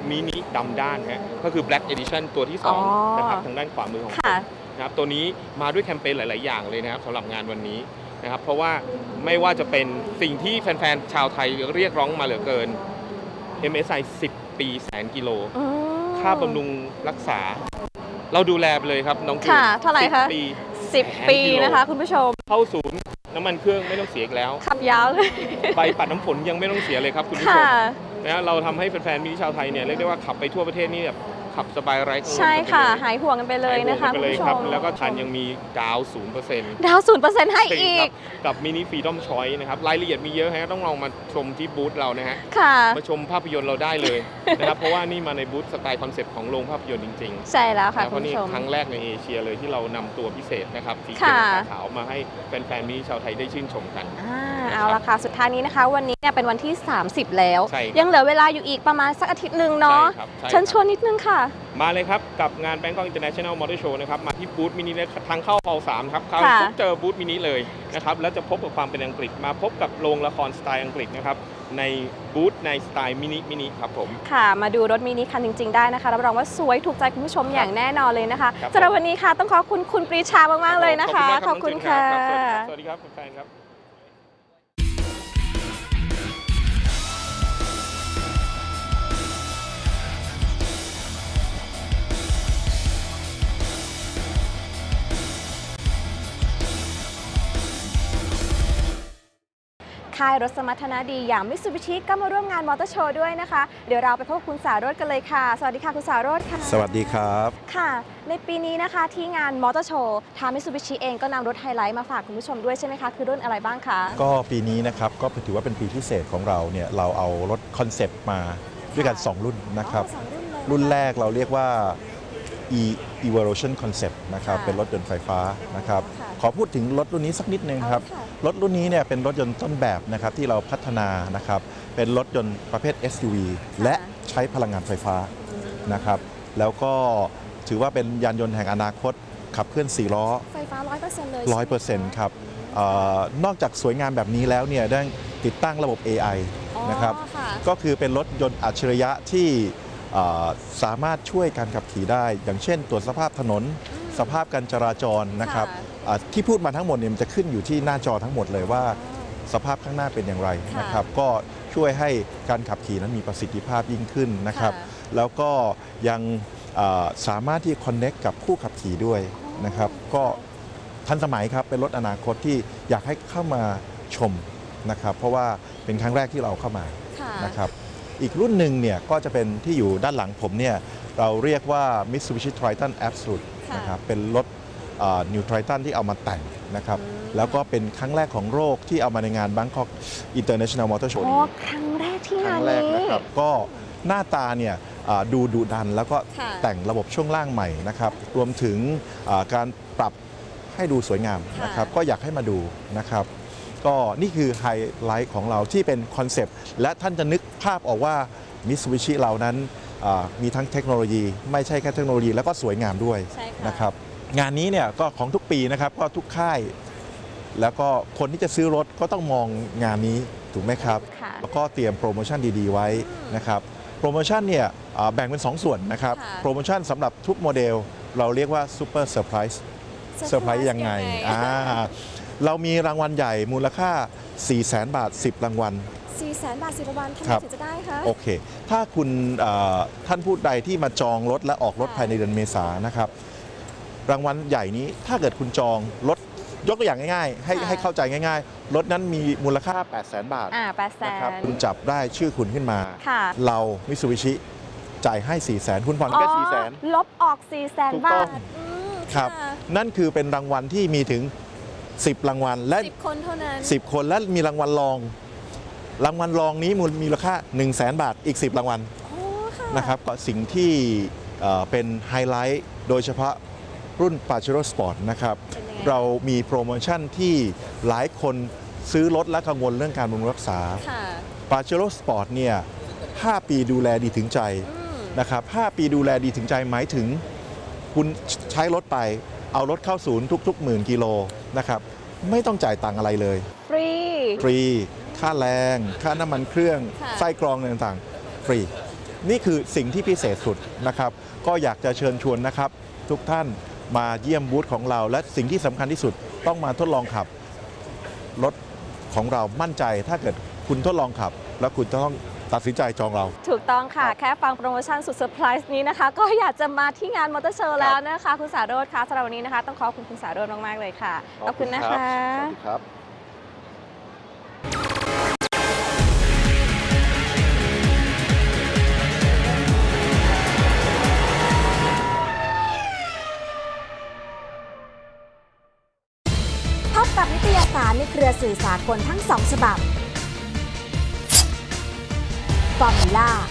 มินิดำด้านฮะก็คือ Black Edition ตัวที่สองนะครับทางด้านขวามือของผมนะครับตัวนี้มาด้วยแคมเปญหลายๆอย่างเลยนะครับสำหรับงานวันนี้นะครับเพราะว่าไม่ว่าจะเป็นสิ่งที่แฟนๆชาวไทยเรียกร้องมาเหลือเกิน เอ็ม เอส ไอ สิบปีแสนกิโลค่าบำรุงรักษาเราดูแลไปเลยครับน้องค่ะเท่าไหร่คะสิบปีนะคะคุณผู้ชมเข้าศูนย์น้ำมันเครื่องไม่ต้องเสียอีกแล้วขับยาวเลยใบปัดน้ำฝนยังไม่ต้องเสียเลยครับคุณผู้ชมนะเราทำให้แฟนๆมินิชาวไทยเนี่ยเรียกได้ว่าขับไปทั่วประเทศนี่แบบขับสบายไร้กังวลใช่ค่ะหายห่วงกันไปเลยนะคะคุณผู้ชมแล้วก็ทันยังมีดาวศูนย์เปอร์เซ็นต์ดาวศูนย์เปอร์เซ็นต์ให้อีกกับมินิฟรีดอมชอยนะครับรายละเอียดมีเยอะฮะต้องลองมาชมที่บูธเรานะฮะมาชมภาพยนตร์เราได้เลยนะครับเพราะว่านี่มาในบูธสไตล์คอนเซ็ปต์ของโรงภาพยนตร์จริงๆใช่แล้วค่ะคุณผู้ชมครั้งแรกในเอเชียเลยที่เรานำตัวพิเศษนะครับสีเขียวขาวมาให้แฟนๆมินิชาวไทยได้ชื่นชมกันเอาละค่ะสุดท้ายนี้นะคะวันนี้เนี่ยเป็นวันที่สามสิบแล้วยังเหลือเวลาอยู่อีกประมาณสักอาทิตย์นึงเนาะเชิญชวนนิดนึงค่ะมาเลยครับกับงาน Bangkok International Motor Show นะครับมาที่บูธมินิทางเข้าฮอลล์สามครับเข้าปุ๊บเจอบูธมินิเลยนะครับแล้วจะพบกับความเป็นอังกฤษมาพบกับโรงละครสไตล์อังกฤษนะครับในบูธในสไตล์มินิมินิครับผมค่ะมาดูรถมินิคันจริงๆได้นะคะรับรองว่าสวยถูกใจคุณผู้ชมอย่างแน่นอนเลยนะคะสำหรับวันนี้ค่ะต้องขอบคุณคุณปรีชามากๆเลยนะคะขอบคุณค่ะสวัสดีครับแฟนๆครับค่ายรถสมรรถนะดีอย่างมิตซูบิชิก็มาร่วมงานมอเตอร์โชว์ด้วยนะคะเดี๋ยวเราไปพบคุณสารสกันเลยค่ะสวัสดีค่ะคุณสารสค่ะสวัสดีครับค่ะในปีนี้นะคะที่งานมอเตอร์โชว์ทางมิตซูบิชิเองก็นำรถไฮไลท์มาฝากคุณผู้ชมด้วยใช่ไหมคะคือรุ่นอะไรบ้างคะก็ปีนี้นะครับก็ถือว่าเป็นปีพิเศษของเราเนี่ยเราเอารถคอนเซปต์มาด้วยกันสองรุ่นนะครับรุ่นแรกเราเรียกว่า e-evolution concept นะครับเป็นรถยนต์ไฟฟ้านะครับขอพูดถึงรถรุ่นนี้สักนิดนึงครับรถรุ่นนี้เนี่ยเป็นรถยนต์ต้นแบบนะครับที่เราพัฒนานะครับเป็นรถยนต์ประเภท เอส ยู วี และใช้พลังงานไฟฟ้านะครับแล้วก็ถือว่าเป็นยานยนต์แห่งอนาคตขับเคลื่อนสี่ล้อไฟฟ้า ร้อยเปอร์เซ็นต์ เลยร้อยเปอร์เซ็นต์ ครับนอกจากสวยงามแบบนี้แล้วเนี่ยได้ติดตั้งระบบ เอ ไอ นะครับก็คือเป็นรถยนต์อัจฉริยะที่สามารถช่วยการขับขี่ได้อย่างเช่นตรวจสภาพถนนสภาพการจราจรนะครับที่พูดมาทั้งหมดเนี่ยมันจะขึ้นอยู่ที่หน้าจอทั้งหมดเลยว่าสภาพข้างหน้าเป็นอย่างไรนะครับก็ช่วยให้การขับขี่นั้นมีประสิทธิภาพยิ่งขึ้นนะครับแล้วก็ยังสามารถที่คอนเน็กกับผู้ขับขี่ด้วยนะครับก็ทันสมัยครับเป็นรถอนาคตที่อยากให้เข้ามาชมนะครับเพราะว่าเป็นครั้งแรกที่เราเข้ามานะครับอีกรุ่นหนึ่งเนี่ยก็จะเป็นที่อยู่ด้านหลังผมเนี่ยเราเรียกว่า Mitsubishi Triton Absolute นะครับเป็นรถ New Triton ที่เอามาแต่งนะครับแล้วก็เป็นครั้งแรกของโลกที่เอามาในงาน Bangkok International Motor Show อ๋อครั้งแรกที่งานนี้นะครับก็หน้าตาเนี่ยดูดุดันแล้วก็แต่งระบบช่วงล่างใหม่นะครับรวมถึงการปรับให้ดูสวยงามนะครับก็อยากให้มาดูนะครับก็นี่คือไฮไลท์ของเราที่เป็นคอนเซปต์และท่านจะนึกภาพออกว่ามิตซูบิชิเรานั้นมีทั้งเทคโนโลยีไม่ใช่แค่เทคโนโลยีแล้วก็สวยงามด้วยนะครับงานนี้เนี่ยก็ของทุกปีนะครับก็ทุกค่ายแล้วก็คนที่จะซื้อรถก็ต้องมองงานนี้ถูกไหมครับแล้วก็เตรียมโปรโมชั่นดีๆไว้นะครับโปรโมชั่นเนี่ยแบ่งเป็นสองส่วนนะครับโปรโมชั่นสำหรับทุกโมเดลเราเรียกว่าซูเปอร์เซอร์ไพรส์เซอร์ไพรส์ยังไงเรามีรางวัลใหญ่มูลค่า สี่แสน บาท สิบ รางวัลสี่แสน บาท สิบ รางวัลทำไมถึงจะได้คะโอเคถ้าคุณท่านผู้ใดที่มาจองรถและออกรถภายในเดือนเมษายนนะครับรางวัลใหญ่นี้ถ้าเกิดคุณจองรถยกตัวอย่างง่ายๆให้ให้เข้าใจง่ายๆรถนั้นมีมูลค่า แปดแสน บาทอ่า แปดแสนนะครับคุณจับได้ชื่อคุณขึ้นมาเรามิตซูบิชิจ่ายให้ สี่แสน คุณผ่อนแค่ สี่แสนลบออก สี่แสน บาทครับนั่นคือเป็นรางวัลที่มีถึงสิบรางวัลและสิบคนเท่านั้นสิบคนและมีรางวัลรองรางวัลรองนี้มูลค่า หนึ่งแสน บาทอีกสิบรางวัลนะครับก็สิ่งที่เป็นไฮไลท์โดยเฉพาะรุ่น Pajero Sport นะครับเรามีโปรโมชั่นที่หลายคนซื้อรถและกังวลเรื่องการบำรุงรักษา Pajero Sport เนี่ยห้าปีดูแลดีถึงใจนะครับห้าปีดูแลดีถึงใจหมายถึงคุณใช้รถไปเอารถเข้าศูนย์ทุกๆหมื่นกิโลนะครับไม่ต้องจ่ายตังค์อะไรเลยฟรีฟรีค่าแรงค่าน้ำมันเครื่องไส้กรองต่างๆฟรีนี่คือสิ่งที่พิเศษสุดนะครับก็อยากจะเชิญชวนนะครับทุกท่านมาเยี่ยมบูธของเราและสิ่งที่สำคัญที่สุดต้องมาทดลองขับรถของเรามั่นใจถ้าเกิดคุณทดลองขับแล้วคุณจะต้องตัดสินใจจองเราถูกต้องค่ะแค่ฟังโปรโมชั่นสุดเซอร์ไพรส์นี้นะคะก็อยากจะมาที่งานมอเตอร์โชว์แล้วนะคะคุณสาโรจน์ค่ะสำหรับวันนี้นะคะต้องขอบคุณคุณสาโรจน์มากๆเลยค่ะขอบคุณนะคะสวัสดีครับพบกับนิตยสารในเครือสื่อสากลทั้งสองฉบับฟอร์มูล่า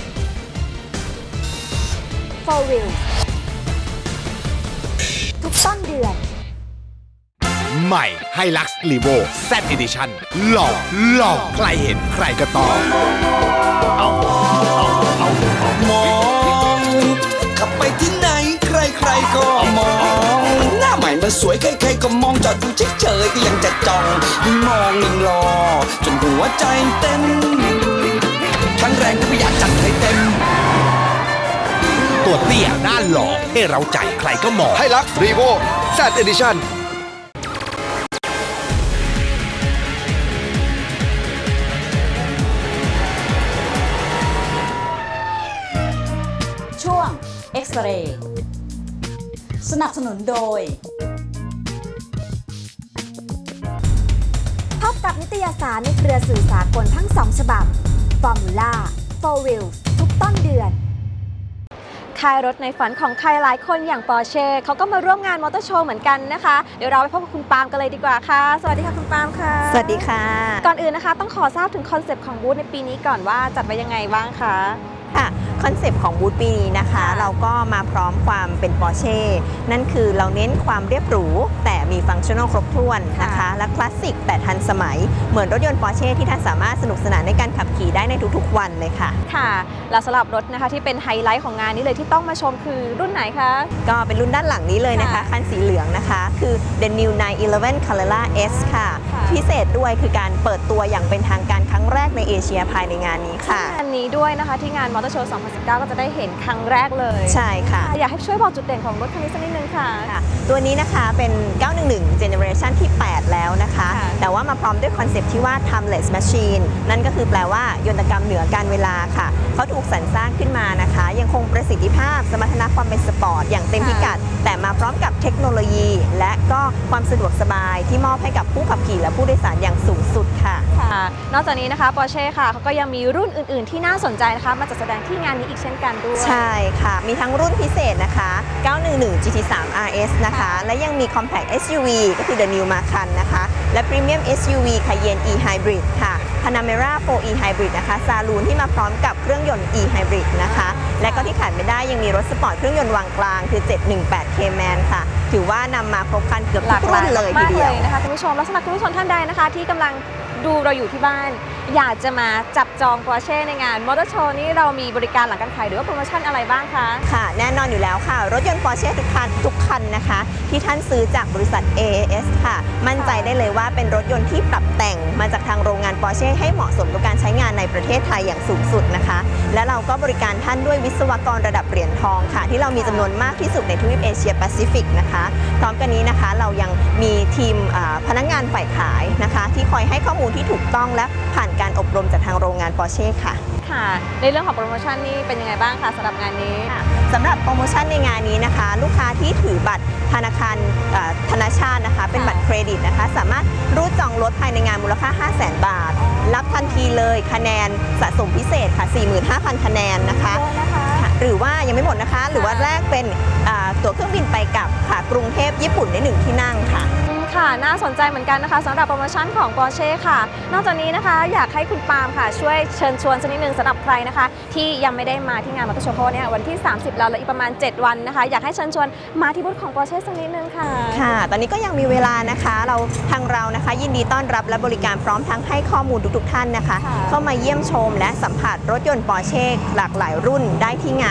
โฟร์ วีลส์ ทุกต้นเดือนใหม่ไฮลักซ์ลีโว แซด Edition หล่อหล่อใครเห็นใครก็ต้องเอาเอาเอามองขับไปที่ไหนใครใครก็มองหน้าใหม่มาสวยใครๆก็มองจอดดูเฉยๆก็ยังจะจ้องมองหนึ่งรอจนหัวใจเต้นครั้งแรงก็ไม่อยากจัดให้เต็มตัวเตี้ยหน้าหล่อให้เราใจใครก็มองไฮลักซ์รีโว แซด Edition ช่วงเอ็กซเรย์สนับสนุนโดยพบกับนิตยสารในเครือสื่อสากลทั้งสองฉบับฟอร์มูล่า โฟร์ วีลส์ ทุกต้นเดือนค่ายรถในฝันของใครหลายคนอย่างปอร์เช่เขาก็มาร่วมงานมอเตอร์โชว์เหมือนกันนะคะเดี๋ยวเราไปพบกับคุณปาล์มกันเลยดีกว่าค่ะสวัสดีค่ะคุณปาล์มค่ะสวัสดีค่ะก่อนอื่นนะคะต้องขอทราบถึงคอนเซปต์ของบูธในปีนี้ก่อนว่าจัดไว้ยังไงบ้างคะค่ะคอนเซปต์ของบูธปีนี้นะคะเราก็มาพร้อมความเป็นปอร์เช่นั่นคือเราเน้นความเรียบหรูแต่มีฟังก์ชันอลครบถ้วนนะคะและคลาสสิกแต่ทันสมัยเหมือนรถยนต์ปอร์เช่ที่ท่านสามารถสนุกสนานในการขับขี่ได้ในทุกๆวันเลยค่ะค่ะแล้วสำหรับรถนะคะที่เป็นไฮไลท์ของงานนี้เลยที่ต้องมาชมคือรุ่นไหนคะก็เป็นรุ่นด้านหลังนี้เลยนะคะคันสีเหลืองนะคะคือ The New ไนน์อีเลฟเว่น Carrera S ค่ะพิเศษด้วยคือการเปิดตัวอย่างเป็นทางการครั้งแรกในเอเชียภายในงานนี้ค่ะอันนี้ด้วยนะคะที่งานมอเตอร์โชว์ สองพันสิบเก้า ก็จะได้เห็นครั้งแรกเลยใช่ค่ะอยากให้ช่วยบอกจุดเด่นของรถคันนี้สักนิดนึงค่ะตัวนี้นะคะเป็น เก้าหนึ่งหนึ่ง Generation ที่ แปด แล้วนะคะแต่ว่ามาพร้อมด้วยคอนเซปต์ที่ว่า Timeless Machine นั่นก็คือแปลว่ายนตกรรมเหนือการเวลาค่ะเขาถูกสรรสร้างขึ้นมานะคะยังคงประสิทธิภาพสมรรถนะความเป็นสปอร์ตอย่างเต็มพิกัดแต่มาพร้อมกับเทคโนโลยีและก็ความสะดวกสบายที่มอบให้กับผู้ขับขี่และผู้โดยสารอย่างสูงสุดค่ะนอกจากนี้นะคะ Porsche ค่ะเขาก็ยังมีรุ่นอื่นๆที่น่าสนใจนะคะมาจัดแสดงที่งานนี้อีกเช่นกันด้วยใช่ค่ะมีทั้งรุ่นพิเศษนะคะ เก้าหนึ่งหนึ่ง จี ที ทรี อาร์ เอส นะคะและยังมี Compact เอส ยู วี ก็คือ The New Macan นะคะและ Premium เอส ยู วี Cayenne E Hybrid ค่ะ Panamera โฟร์ อี Hybrid นะคะ Saloon ที่มาพร้อมกับเครื่องยนต์ E Hybrid นะคะและก็ที่ขาดไม่ได้ยังมีรถสปอร์ตเครื่องยนต์วางกลางคือ เจ็ดหนึ่งแปด Cayman ค่ะถือว่านำมาครบครันเกือบทุกรุ่นเลยทีเดียวนะคะคุณผู้ชมและสำหรับคุณผู้ชมท่านใดนะคะที่กำลังดูเราอยู่ที่บ้านอยากจะมาจับจอง Porsche ในงานมอเตอร์โชว์นี้เรามีบริการหลังการขายหรือว่าโปรโมชั่นอะไรบ้างคะค่ะแน่นอนอยู่แล้วค่ะรถยนต์ Porsche ทุกคันทุกคันนะคะที่ท่านซื้อจากบริษัท เอ เอ เอส ค่ะมั่นใจได้เลยว่าเป็นรถยนต์ที่ปรับแต่งมาจากทางโรงงาน Porsche ให้เหมาะสมกับการใช้งานในประเทศไทยอย่างสูงสุดนะคะและเราก็บริการท่านด้วยวิศวกรระดับเหรียญทองค่ะที่เรามีจำนวนมากที่สุดในทวีปเอเชียแปซิฟิกนะคะพร้อมกันนี้นะคะเรายังมีทีมพนักงานฝ่ายขายนะคะที่คอยให้ข้อมูลที่ถูกต้องและผ่านการอบรมจากทางโรงงาน Porsche ค่ะค่ะในเรื่องของโปรโมชั่นนี่เป็นยังไงบ้างคะสำหรับงานนี้สำหรับโปรโมชั่นในงานนี้นะคะลูกค้าที่ถือบัตรธนาคารธนาชาตินะคะเป็นบัตรเครดิตนะคะสามารถรูดจองรถภายในงานมูลค่า ห้าแสน บาทรับทันทีเลยคะแนนสะสมพิเศษค่ะ สี่หมื่นห้าพัน คะแนนนะคะหรือว่ายังไม่หมดนะคะหรือว่าแรกเป็นตั๋วเครื่องบินไปกับค่ะกรุงเทพญี่ปุ่นได้หนึ่งที่นั่งค่ะค่ะน่าสนใจเหมือนกันนะคะสำหรับโปรโมชั่นของ Porsche ค่ะนอกจากนี้นะคะอยากให้คุณปาล์มค่ะช่วยเชิญชวนสักนิดนึงสำหรับใครนะคะที่ยังไม่ได้มาที่งานมอเตอร์โชว์เพราะเนี่ยวันที่สามสิบแล้วและอีกประมาณเจ็ดวันนะคะอยากให้เชิญชวนมาที่บูธของ Porsche สักนิดนึงค่ะค่ะตอนนี้ก็ยังมีเวลานะคะเราทางเรานะคะยินดีต้อนรับและบริการพร้อมทั้งให้ข้อมูลทุกๆท่านนะคะเข้ามาเยี่ยมชมและสัมผัสรถยนต์ Porsche หลากหลายรุ่นได้ที่งานนะคะ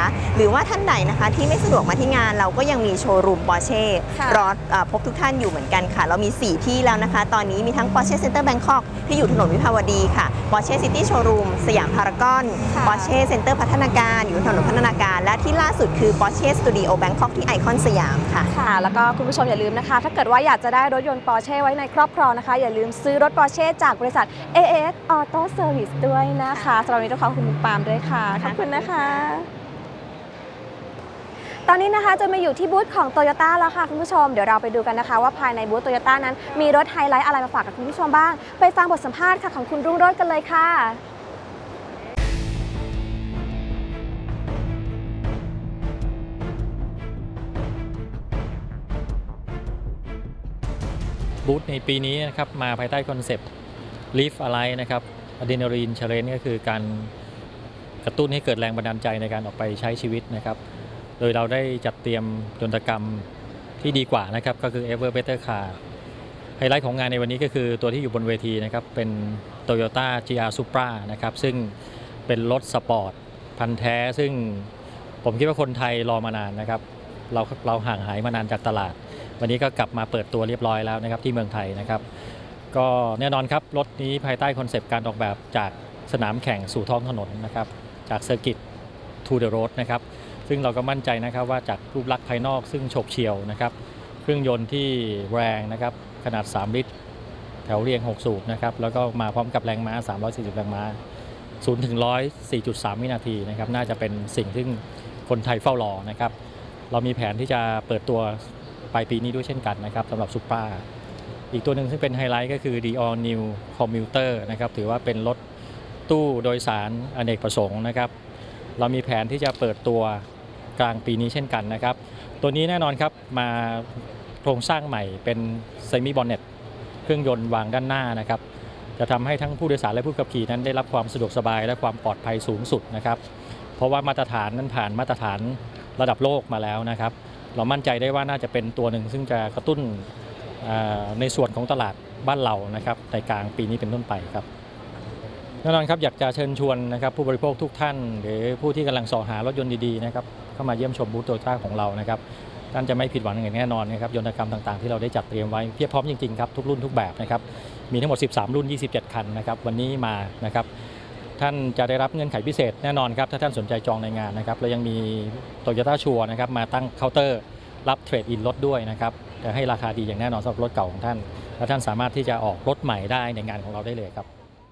หรือว่าท่านใดนะคะที่ไม่สะดวกมาที่งานเราก็ยังมีโชว์รูมปอร์เช่รอพบทุกท่านอยู่เหมือนกันค่ะเรามีสี่ที่แล้วนะคะตอนนี้มีทั้ง Porsche Center Bangkok ที่อยู่ถนนวิภาวดีค่ะ Porsche City Showroom สยามพารากอน Porsche Center พัฒนาการอยู่ถนนพัฒนาการและที่ล่าสุดคือ Porsche Studio Bangkok ที่ไอคอนสยามค่ะค่ะแล้วก็คุณผู้ชมอย่าลืมนะคะถ้าเกิดว่าอยากจะได้รถยนต์ Porsche ไว้ในครอบครองนะคะอย่าลืมซื้อรถ Porsche จากบริษัท เอ เอ เอส Auto Service ด้วยนะคะสำหรับวันนี้ต้องขอบคุณคุณปาล์มด้วยค่ะขอบคุณนะคะตอนนี้นะคะจะมาอยู่ที่บูธของ Toyota แล้วค่ะคุณผู้ชมเดี๋ยวเราไปดูกันนะคะว่าภายในบูธ Toyota นั้นมีรถไฮไลท์อะไรมาฝากกับคุณผู้ชมบ้างไปฟังบทสัมภาษณ์ค่ะของคุณรุ่งโรจน์กันเลยค่ะบูธในปีนี้นะครับมาภายใต้คอนเซปต์ Live Alive นะครับ Adrenaline Challenge ก็คือการกระตุ้นให้เกิดแรงบันดาลใจในการออกไปใช้ชีวิตนะครับโดยเราได้จัดเตรียมยนตกรรมที่ดีกว่านะครับก็คือ Ever Better Car ไฮไลท์ของงานในวันนี้ก็คือตัวที่อยู่บนเวทีนะครับเป็น Toyota จี อาร์ Supra นะครับซึ่งเป็นรถสปอร์ตพันธุ์แท้ซึ่งผมคิดว่าคนไทยรอมานานนะครับเราเราห่างหายมานานจากตลาดวันนี้ก็กลับมาเปิดตัวเรียบร้อยแล้วนะครับที่เมืองไทยนะครับก็แน่นอนครับรถนี้ภายใต้คอนเซปต์การออกแบบจากสนามแข่งสู่ท้องถนนนะครับจากเซอร์กิต to the road นะครับซึ่งเราก็มั่นใจนะครับว่าจากรูปลักษณ์ภายนอกซึ่งโฉบเฉี่ยวนะครับเครื่องยนต์ที่แรงนะครับขนาดสามลิตรแถวเรียงหกสูบนะครับแล้วก็มาพร้อมกับแรงม้าสามร้อยสี่สิบแรงม้าศูนย์ถึงหนึ่งร้อย สี่จุดสาม วินาทีนะครับน่าจะเป็นสิ่งที่คนไทยเฝ้ารอนะครับเรามีแผนที่จะเปิดตัวปลายปีนี้ด้วยเช่นกันนะครับสำหรับซุปราอีกตัวหนึ่งซึ่งเป็นไฮไลท์ก็คือ The All New Commuter นะครับถือว่าเป็นรถตู้โดยสารอเนกประสงค์นะครับเรามีแผนที่จะเปิดตัวกลางปีนี้เช่นกันนะครับตัวนี้แน่นอนครับมาโครงสร้างใหม่เป็นเซมิบอนเน็ตเครื่องยนต์วางด้านหน้านะครับจะทำให้ทั้งผู้โดยสารและผู้ขับขี่นั้นได้รับความสะดวกสบายและความปลอดภัยสูงสุดนะครับเพราะว่ามาตรฐานนั้นผ่านมาตรฐานระดับโลกมาแล้วนะครับเรามั่นใจได้ว่าน่าจะเป็นตัวหนึ่งซึ่งจะกระตุ้นในส่วนของตลาดบ้านเรานะครับในกลางปีนี้เป็นต้นไปครับแน่นอนครับอยากจะเชิญชวนนะครับผู้บริโภคทุกท่านหรือผู้ที่กำลังส่อหารถยนต์ดีๆนะครับเข้ามาเยี่ยมชมบูธโตโยต้าของเรานะครับท่านจะไม่ผิดหวังอย่างแน่นอนนะครับยนตกรรมต่างๆที่เราได้จัดเตรียมไว้เพียบพร้อมจริงๆครับทุกรุ่นทุกแบบนะครับมีทั้งหมดสิบสามรุ่นยี่สิบเจ็ดคันนะครับวันนี้มานะครับท่านจะได้รับเงื่อนไขพิเศษแน่นอนครับถ้าท่านสนใจจองในงานนะครับแล้วยังมีโตโยต้าชัวร์นะครับมาตั้งเคาน์เตอร์รับเทรดอินรถด้วยนะครับจะให้ราคาดีอย่างแน่นอนสำหรับรถเก่าของท่านและท่านสามารถที่จะออกรถใหม่ได้ในงานของเราได้เลยครับ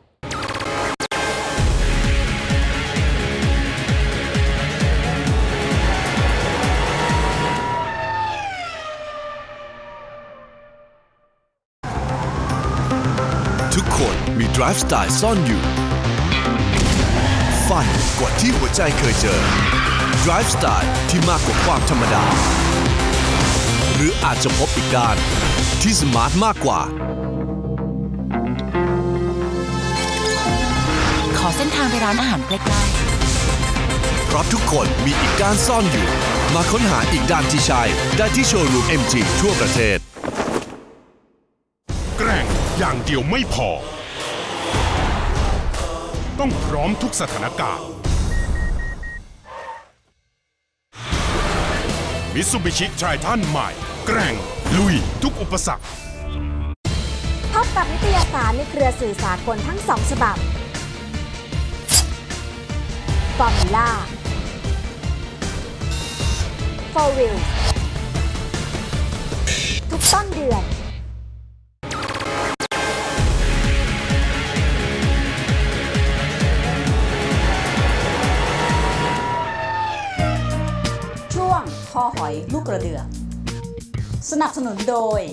ทุกคนมี Drive Style ซ่อนอยู่ฟันกว่าที่หัวใจเคยเจอ Drive Style ที่มากกว่าความธรรมดาหรืออาจจะพบอีกด้านที่สมาร์ทมากกว่าขอเส้นทางไปร้านอาหารใกล้ๆเพราะทุกคนมีอีกด้านซ่อนอยู่มาค้นหาอีกด้านที่ใช่ได้ที่โชว์รูม เอ็ม จี ทั่วประเทศแกร่งอย่างเดียวไม่พอต้องพร้อมทุกสถานการณ์ Mitsubishi Triton ใหม่แกร่งลุยทุกอุปสรรคพบกับนิตยสารในเครือสื่อสากลทั้งสองฉบับ Formula Four Wheels ทุกต้นเดือนช่วงคอหอยลูกกระเดือกสนับสนุนโดย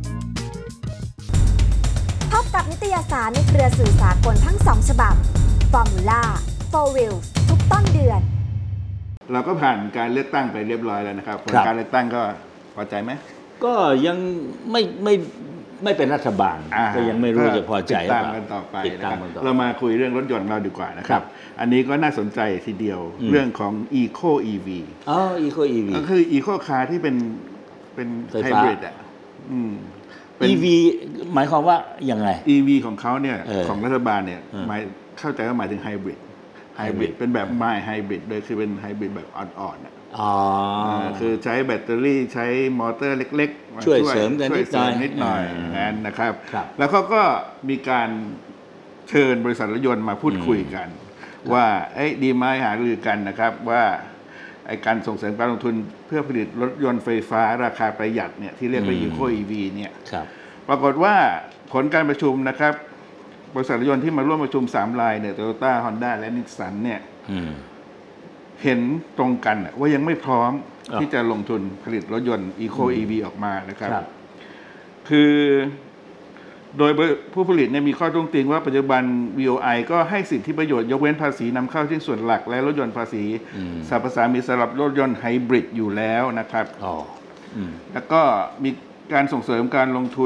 พบกับนิตยสารในเครือสื่อสากลทั้งสองฉบับ Formula Four Wheels ทุกต้นเดือนเราก็ผ่านการเลือกตั้งไปเรียบร้อยแล้วนะครับผลการเลือกตั้งก็พอใจไหมก็ยังไม่ไม่ไม่เป็นรัฐบาลก็ยังไม่รู้จะพอใจหรือเปล่าติดตามกันต่อไปนะครับเรามาคุยเรื่องรถยนต์เราดีกว่านะครับอันนี้ก็น่าสนใจทีเดียวเรื่องของ Eco อี วีอ๋อ Eco อี วีก็คือ Eco Car ที่เป็นเป็นไฮบริดอ่ะอี วี หมายความว่ายังไงอี วี ของเขาเนี่ยของรัฐบาลเนี่ยหมายเข้าใจว่าหมายถึงไฮบริดไฮบริดเป็นแบบไมล์ไฮบริดโดยคือเป็นไฮบริดแบบอ่อนๆนะอ๋อคือใช้แบตเตอรี่ใช้มอเตอร์เล็กๆมาช่วยเสริมกันช่วยเสริมนิดหน่อยนั้นนะครับแล้วเขาก็มีการเชิญบริษัทรถยนต์มาพูดคุยกันว่าเอ้ยดีไหมหารือกันนะครับว่าไอ้การส่งเสริมการลงทุนเพื่อผลิตรถยนต์ไฟฟ้าราคาประหยัดเนี่ยที่เรียกว่า Eco อี วี เนี่ยปรากฏว่าผลการประชุมนะครับบริษัทรถยนต์ที่มาร่วมประชุมสามรายเนี่ย Toyota Honda และ Nissan เนี่ยเห็นตรงกันว่ายังไม่พร้อมที่จะลงทุนผลิตรถยนต์ Eco อี วี ออกมานะครับคือโดยผู้ผลิตเนี่ยมีข้อตรงติงว่าปัจจุบัน วี โอ ไอ ก็ให้สิทธิประโยชน์ยกเว้นภาษีนำเข้าที่ส่วนหลักและรถยนต์ภาษีสรรพสามิตสำหรับรถยนต์ไฮบริดอยู่แล้วนะครับแล้วก็มีการส่งเสริมการลงทุน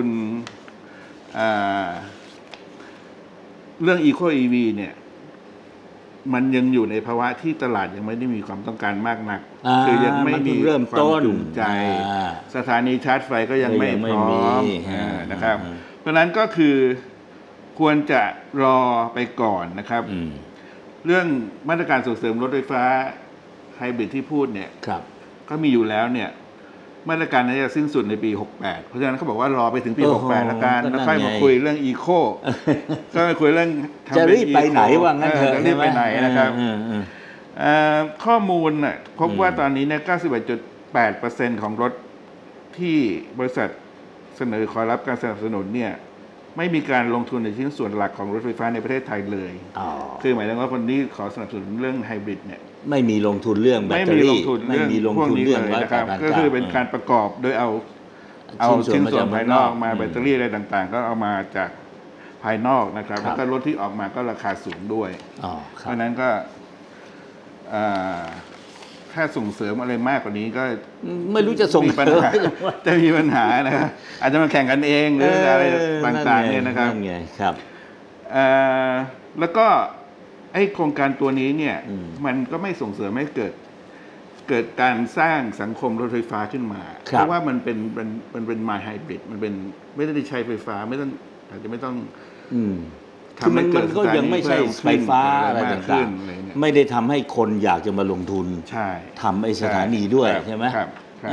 เรื่อง Eco อี วี เนี่ยมันยังอยู่ในภาวะที่ตลาดยังไม่ได้มีความต้องการมากนักคือยังไม่มีความจูงใจสถานีชาร์จไฟก็ยังไม่พร้อมนะครับเพราะนั้นก็คือควรจะรอไปก่อนนะครับเรื่องมาตรการส่งเสริมรถไฟฟ้าไฮบริดที่พูดเนี่ยก็มีอยู่แล้วเนี่ยมาตรการนี้จะสิ้นสุดในปีหกแปดเพราะฉะนั้นเขาบอกว่ารอไปถึงปีหกแปดละกันแล้วค่อยมาคุยเรื่องอีโคก็มาคุยเรื่องจะรีบไปไหนว่างั้นเถอะจะรีบไปไหนนะครับข้อมูลน่ะพบว่าตอนนี้เนี่ย เก้าสิบเอ็ดจุดแปดเปอร์เซ็นต์ ของรถที่บริษัทเสนอขอรับการสนับสนุนเนี่ยไม่มีการลงทุนในชิ้นส่วนหลักของรถไฟฟ้าในประเทศไทยเลยคือหมายถึงว่าคนที่ขอสนับสนุนเรื่องไฮบริดเนี่ยไม่มีลงทุนเรื่องแบตเตอรี่ไม่มีลงทุนเรื่องอะไรนะครับก็คือเป็นการประกอบโดยเอาเอาชิ้นส่วนภายนอกมาแบตเตอรี่อะไรต่างๆก็เอามาจากภายนอกนะครับแล้วก็รถที่ออกมาก็ราคาสูงด้วยเพราะนั้นก็ถ้าส่งเสริมอะไรมากกว่านี้ก็ไม่รู้จะส่งปัญหาจะมีปัญหานะครับอาจจะมาแข่งกันเองหรืออะไรต่างๆเนี่ยนะครับไงครับแล้วก็ไอ้โครงการตัวนี้เนี่ยมันก็ไม่ส่งเสริมให้เกิดเกิดการสร้างสังคมรถไฟฟ้าขึ้นมาเพราะว่ามันเป็นมันมันเป็นไมล์ไฮบริดมันเป็นไม่ได้ใช้ไฟฟ้าไม่ต้องอาจจะไม่ต้องคือมันก็ยังไม่ใช่ไฟฟ้าอะไรต่างๆไม่ได้ทำให้คนอยากจะมาลงทุนทำไอ้สถานีด้วยใช่ไหมครับ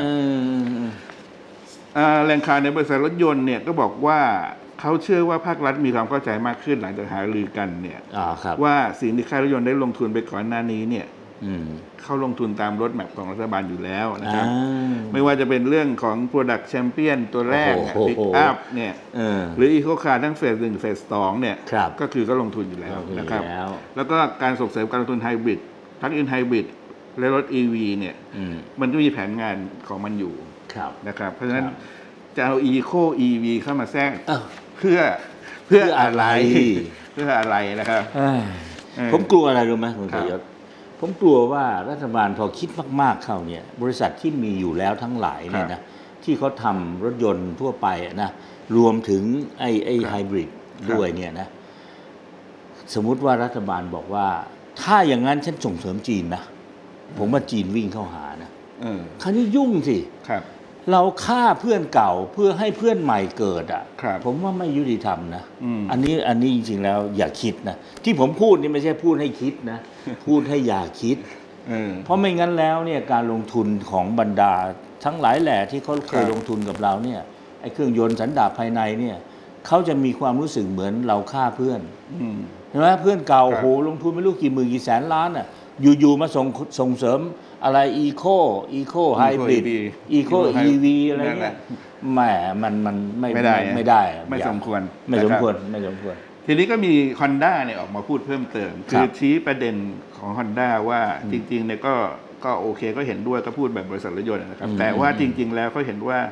แหล่งข่าวในบริษัทรถยนต์เนี่ยก็บอกว่าเขาเชื่อว่าภาครัฐมีความเข้าใจมากขึ้นหลังจากหารือกันเนี่ยว่าสิ่งที่ค่ายรถยนต์ได้ลงทุนไปก่อนหน้านี้เนี่ยเขาลงทุนตามรถแมพของรัฐบาลอยู่แล้วนะครับไม่ว่าจะเป็นเรื่องของ Product Champion ตัวแรก Pick Up เนี่ยหรือ Eco Car ทั้งเฟสหนึ่งเฟสสองเนี่ยก็คือก็ลงทุนอยู่แล้วนะครับแล้วก็การส่งเสริมการลงทุนไฮบริดทั้งอินไฮบริดและรถ อี วี เนี่ยมันก็มีแผนงานของมันอยู่นะครับเพราะฉะนั้นจะเอา Eco อี วี เข้ามาแทรกเพื่อเพื่ออะไรเพื่ออะไรนะครับผมกลัวอะไรรู้ไหมคุณชัยยศผมกลัวว่ารัฐบาลพอคิดมากๆเข้าเนี่ยบริษัทที่มีอยู่แล้วทั้งหลายเนี่ยนะที่เขาทำรถยนต์ทั่วไปนะรวมถึงไอ้ไอ้ไฮบริดด้วยเนี่ยนะสมมุติว่ารัฐบาลบอกว่าถ้าอย่างนั้นฉันส่งเสริมจีนนะผมว่าจีนวิ่งเข้าหานะคราวนี้ยุ่งสิเราฆ่าเพื่อนเก่าเพื่อให้เพื่อนใหม่เกิดอ่ะผมว่าไม่ยุติธรรมนะอันนี้อันนี้จริงๆแล้วอย่าคิดนะที่ผมพูดนี่ไม่ใช่พูดให้คิดนะพูดให้อย่าคิดเพราะไม่งั้นแล้วเนี่ยการลงทุนของบรรดาทั้งหลายแหล่ที่เขาเคยลงทุนกับเราเนี่ยไอ้เครื่องยนต์สันดาปภายในเนี่ยเขาจะมีความรู้สึกเหมือนเราฆ่าเพื่อนเห็นไหมเพื่อนเก่าโหลงทุนไม่รู้กี่หมื่นกี่แสนล้านอ่ะอยู่ๆมาส่งส่งเสริมอะไรอีโคอีโคไฮบริดอีโคอีวีอะไรเนี่ยแหมมันมันไม่ได้ไม่ได้ไม่สมควรไม่สมควรไม่สมควรทีนี้ก็มี Honda เนี่ยออกมาพูดเพิ่มเติมคือชี้ประเด็นของ Honda ว่าจริงๆเนี่ยก็ก็โอเคก็เห็นด้วยก็พูดแบบบริษัทรถยนต์นะครับแต่ว่าจริงๆแล้วเขาเห็นว่า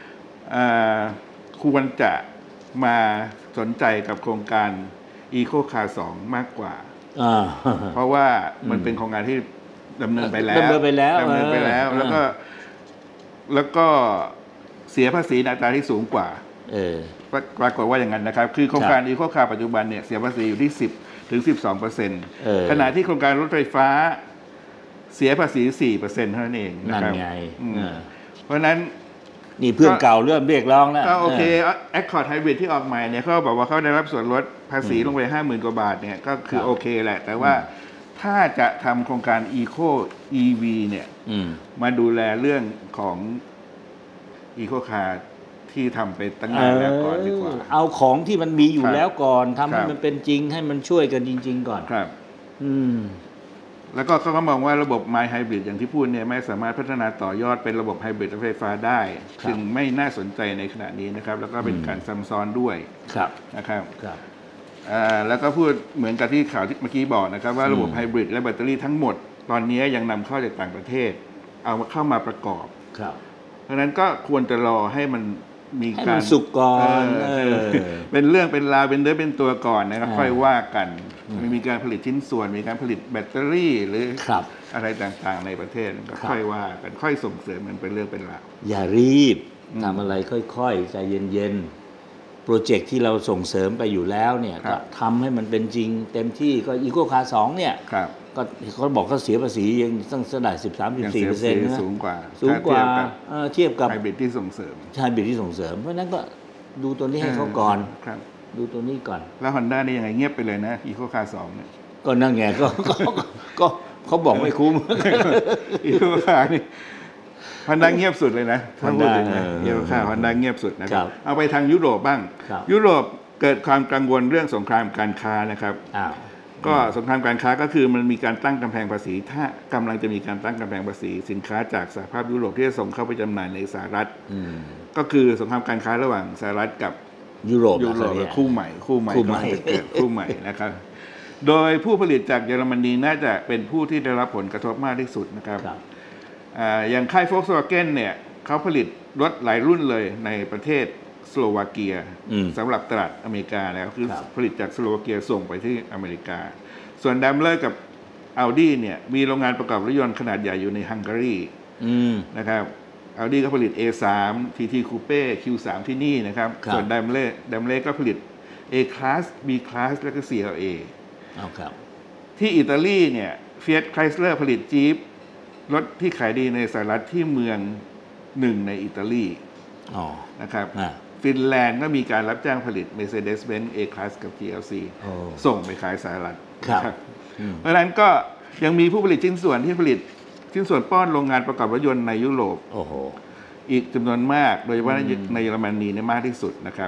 ควรจะมาสนใจกับโครงการ Eco Car สองมากกว่าเพราะว่ามันเป็นโครงการที่ดำเนินไปแล้วดำเนินไปแล้วดำเนินไปแล้วแล้วก็แล้วก็เสียภาษีในอัตราที่สูงกว่าปรากฏว่าอย่างนั้นนะครับคือโครงการ Eco Car ปัจจุบันเนี่ยเสียภาษีอยู่ที่สิบถึงสิบสองเปอร์เซ็นต์ขณะที่โครงการรถไฟฟ้าเสียภาษี สี่เปอร์เซ็นต์ เท่านั้นเองนะครับเพราะนั้นนี่เพื่อนเก่าเริ่มเรียกร้องแล้วก็โอเค Accord Hybrid ที่ออกใหม่เนี่ยเขาบอกว่าเขาได้รับส่วนลดภาษีลงไป ห้าหมื่น กว่าบาทเนี่ยก็คือโอเคแหละแต่ว่าถถ้าจะทำโครงการ Eco อี วี เนี่ยมาดูแลเรื่องของ Eco Car ที่ทำไปตั้งนานแล้วก่อนดีกว่าเอาของที่มันมีอยู่แล้วก่อนทำให้มันเป็นจริงให้มันช่วยกันจริงๆก่อนครับอืมแล้วก็เขาก็มองว่าระบบ My Hybrid อย่างที่พูดเนี่ยไม่สามารถพัฒนาต่อยอดเป็นระบบไฮบริดไฟฟ้าได้จึงไม่น่าสนใจในขณะนี้นะครับแล้วก็เป็นการซ้ำซ้อนด้วยนะครับแล้วก็พูดเหมือนกับที่ข่าวที่เมื่อกี้บอกนะครับว่าระบบไฮบริดและแบตเตอรี่ทั้งหมดตอนนี้ยังนำเข้าจากต่างประเทศเอาเข้ามาประกอบเพราะฉะนั้นก็ควรจะรอให้มันมีการสุกก่อนเป็นเรื่องเป็นราวเป็นเนื้อเป็นตัวก่อนนะครับค่อยว่ากันมีการผลิตชิ้นส่วนมีการผลิตแบตเตอรี่หรืออะไรต่างๆในประเทศก็ค่อยว่ากันค่อยส่งเสริมมันเป็นเรื่องเป็นราวอย่ารีบทำอะไรค่อยๆใจเย็นๆโปรเจกต์ที่เราส่งเสริมไปอยู่แล้วเนี่ยก็ทำให้มันเป็นจริงเต็มที่ก็อีโคคาร์สองเนี่ยก็เขาบอกเขาเสียภาษียังตั้งเท่าไหร่สิบสามสิบสี่เปอร์เซ็นต์นะสูงกว่าสูงกว่าเทียบกับไฮบริดที่ส่งเสริมไฮบริดที่ส่งเสริมเพราะนั้นก็ดูตัวนี้ให้เขาก่อนดูตัวนี้ก่อนแล้ว Honda นี่ยังไงเงียบไปเลยนะอีโคคาร์สองเนี่ยก็นั่งไงก็ก็เขาบอกไม่คุ้มอีโคคาร์นี่Hondaเงียบสุดเลยนะถ้าพูดถึงนะอีโคคาร์Hondaเงียบสุดนะครับเอาไปทางยุโรปบ้างยุโรปเกิดความกังวลเรื่องสงครามการค้านะครับก็สงครามการค้าก็คือมันมีการตั้งกำแพงภาษีถ้ากำลังจะมีการตั้งกำแพงภาษีสินค้าจากสหภาพยุโรปที่จะส่งเข้าไปจำหน่ายในสหรัฐก็คือสงครามการค้าระหว่างสหรัฐกับยุโรปยุโรปคู่ใหม่คู่ใหม่กำลังจะเกิดคู่ใหม่นะครับโดยผู้ผลิตจากเยอรมนีน่าจะเป็นผู้ที่ได้รับผลกระทบมากที่สุดนะครับอย่างค่าย Volkswagen เนี่ยเขาผลิตรถหลายรุ่นเลยในประเทศสโลวาเกียสำหรับตลาดอเมริกาแล้วคือผลิตจากสโลวาเกียส่งไปที่อเมริกาส่วนดัมเลอร์กับ Audi เนี่ยมีโรงงานประกอบรถยนต์ขนาดใหญ่อยู่ในฮังการีนะครับ Audi ก็ผลิต เอ สาม ที ที Coupe คิว สาม ที่นี่นะครับส่วนดัมเลอร์ดัมเลอร์ก็ผลิต A Class B Class แล้วก็ ซี แอล เอ ที่อิตาลีเนี่ย Fiat Chrysler ผลิตจี๊ปรถที่ขายดีในสหรัฐที่เมืองหนึ่งในอิตาลีนะครับฟินแลนด์ก็มีการรับจ้างผลิต Mercedes-Benz A-Class กับ จี แอล ซี ส่งไปขายสหรัฐครับเพราะฉะนั้นก็ยังมีผู้ผลิตชิ้นส่วนที่ผลิตชิ้นส่วนป้อนโรงงานประกอบรถยนต์ในยุโรปอีกจำนวนมากโดยเฉพาะในเยอรมนีเนี่ยมากที่สุดนะครับ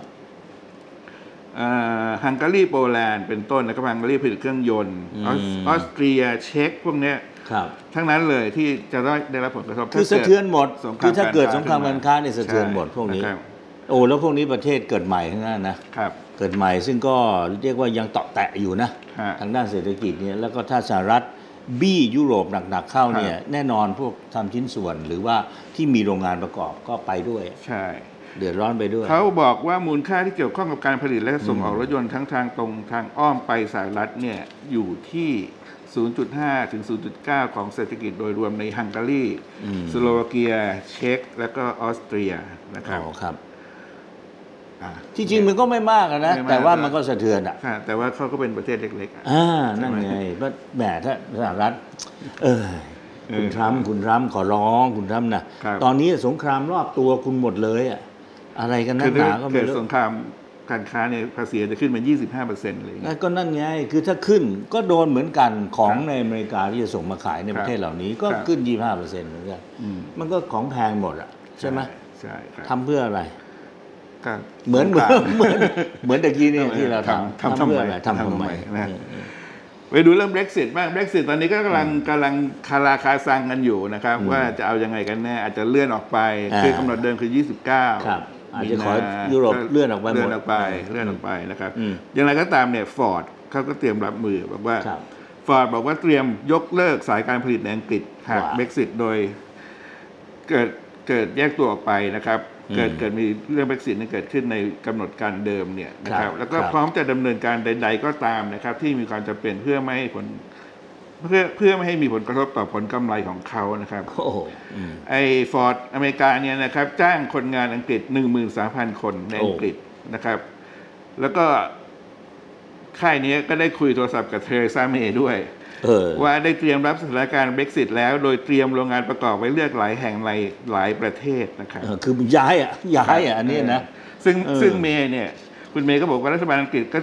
ฮังการีโปแลนด์เป็นต้นแล้วก็ฮังการีผลิตเครื่องยนต์ออสเตรียเช็กพวกนี้ทั้งนั้นเลยที่จะได้ได้รับผลกระทบคือสะเทือนหมดคือถ้าเกิดสงครามการค้าเนี่ยสะเทือนหมดพวกนี้โอ้แล้วพวกนี้ประเทศเกิดใหม่ทั้งนั้นนะเกิดใหม่ซึ่งก็เรียกว่ายังเตาะแตะอยู่นะทางด้านเศรษฐกิจเนี่ยแล้วก็ถ้าสหรัฐบี้ยุโรปหนักๆเข้าเนี่ยแน่นอนพวกทำชิ้นส่วนหรือว่าที่มีโรงงานประกอบก็ไปด้วยใช่เดือดร้อนไปด้วยเขาบอกว่ามูลค่าที่เกี่ยวข้องกับการผลิตและส่งออกรถยนต์ทั้งทางตรงทางอ้อมไปสหรัฐเนี่ยอยู่ที่ ศูนย์จุดห้า ถึง ศูนย์จุดเก้า ของเศรษฐกิจโดยรวมในฮังการีสโลวาเกียเช็กและก็ออสเตรียนะครับอ๋อครับที่จริงมันก็ไม่มากนะแต่ว่ามันก็สะเทือนอ่ะแต่ว่าเขาก็เป็นประเทศเล็กๆอ่านั่นไงว่าแหมถ้าสหรัฐเออคุณทรัมป์คุณทรัมป์ขอร้องคุณทรัมป์นะตอนนี้สงครามรอบตัวคุณหมดเลยอ่ะอะไรกันนักหนาก็ไม่รู้สงครามการค้าเนี่ยภาษีจะขึ้นมา ยี่สิบห้าเปอร์เซ็นต์ เลยก็นั่นไงคือถ้าขึ้นก็โดนเหมือนกันของในอเมริกาที่จะส่งมาขายในประเทศเหล่านี้ก็ขึ้น ยี่สิบห้าเปอร์เซ็นต์ เหมือนกันมันก็ของแพงหมดอ่ะใช่ไหมใช่ทำเพื่ออะไรเหมือนเหมือนเหมือนเหมือนตะกี้นี่ที่เราทำทำเพื่ออะไรทำทำไมนะไปดูเรื่อง Brexit บ้าง Brexit ตอนนี้ก็กำลังกำลังคาราคาซังกันอยู่นะครับว่าจะเอายังไงกันแน่อาจจะเลื่อนออกไปคือกำหนดเดิมคือยี่สิบเก้าอาจจะขอยุโรปเลื่อนออกไปเลื่อนออกไปเลื่อนออกไปนะครับอย่างไรก็ตามเนี่ยฟอร์ดเขาก็เตรียมรับมือบอกว่าฟอร์ดบอกว่าเตรียมยกเลิกสายการผลิตในอังกฤษหาก Brexit โดยเกิดเกิดแยกตัวออกไปนะครับเกิดเกิดมีเรื่อง Brexit นี้เกิดขึ้นในกำหนดการเดิมเนี่ยนะครับแล้วก็พร้อมจะดำเนินการใดๆก็ตามนะครับที่มีความจำเป็นเพื่อไม่ให้ผลเพื่อเพื่อไม่ให้มีผลกระทบต่อผลกำไรของเขานะครับไอ้ฟอร์ดอเมริกาเนี่ยนะครับจ้างคนงานอังกฤษ หนึ่งหมื่นสามพัน คนในอังกฤษนะครับแล้วก็ค่ายนี้ก็ได้คุยโทรศัพท์กับเทเรซาเมย์ด้วยว่าได้เตรียมรับสถานการณ์ Brexit แล้วโดยเตรียมโรงงานประกอบไว้เลือกหลายแห่งในหลายประเทศนะครับคือย้ายอ่ะย้ายอ่ะอันนี้นะซึ่งซึ่งเมย์เนี่ยคุณเมย์ก็บอกว่ารัฐบาลอังกฤษก็จ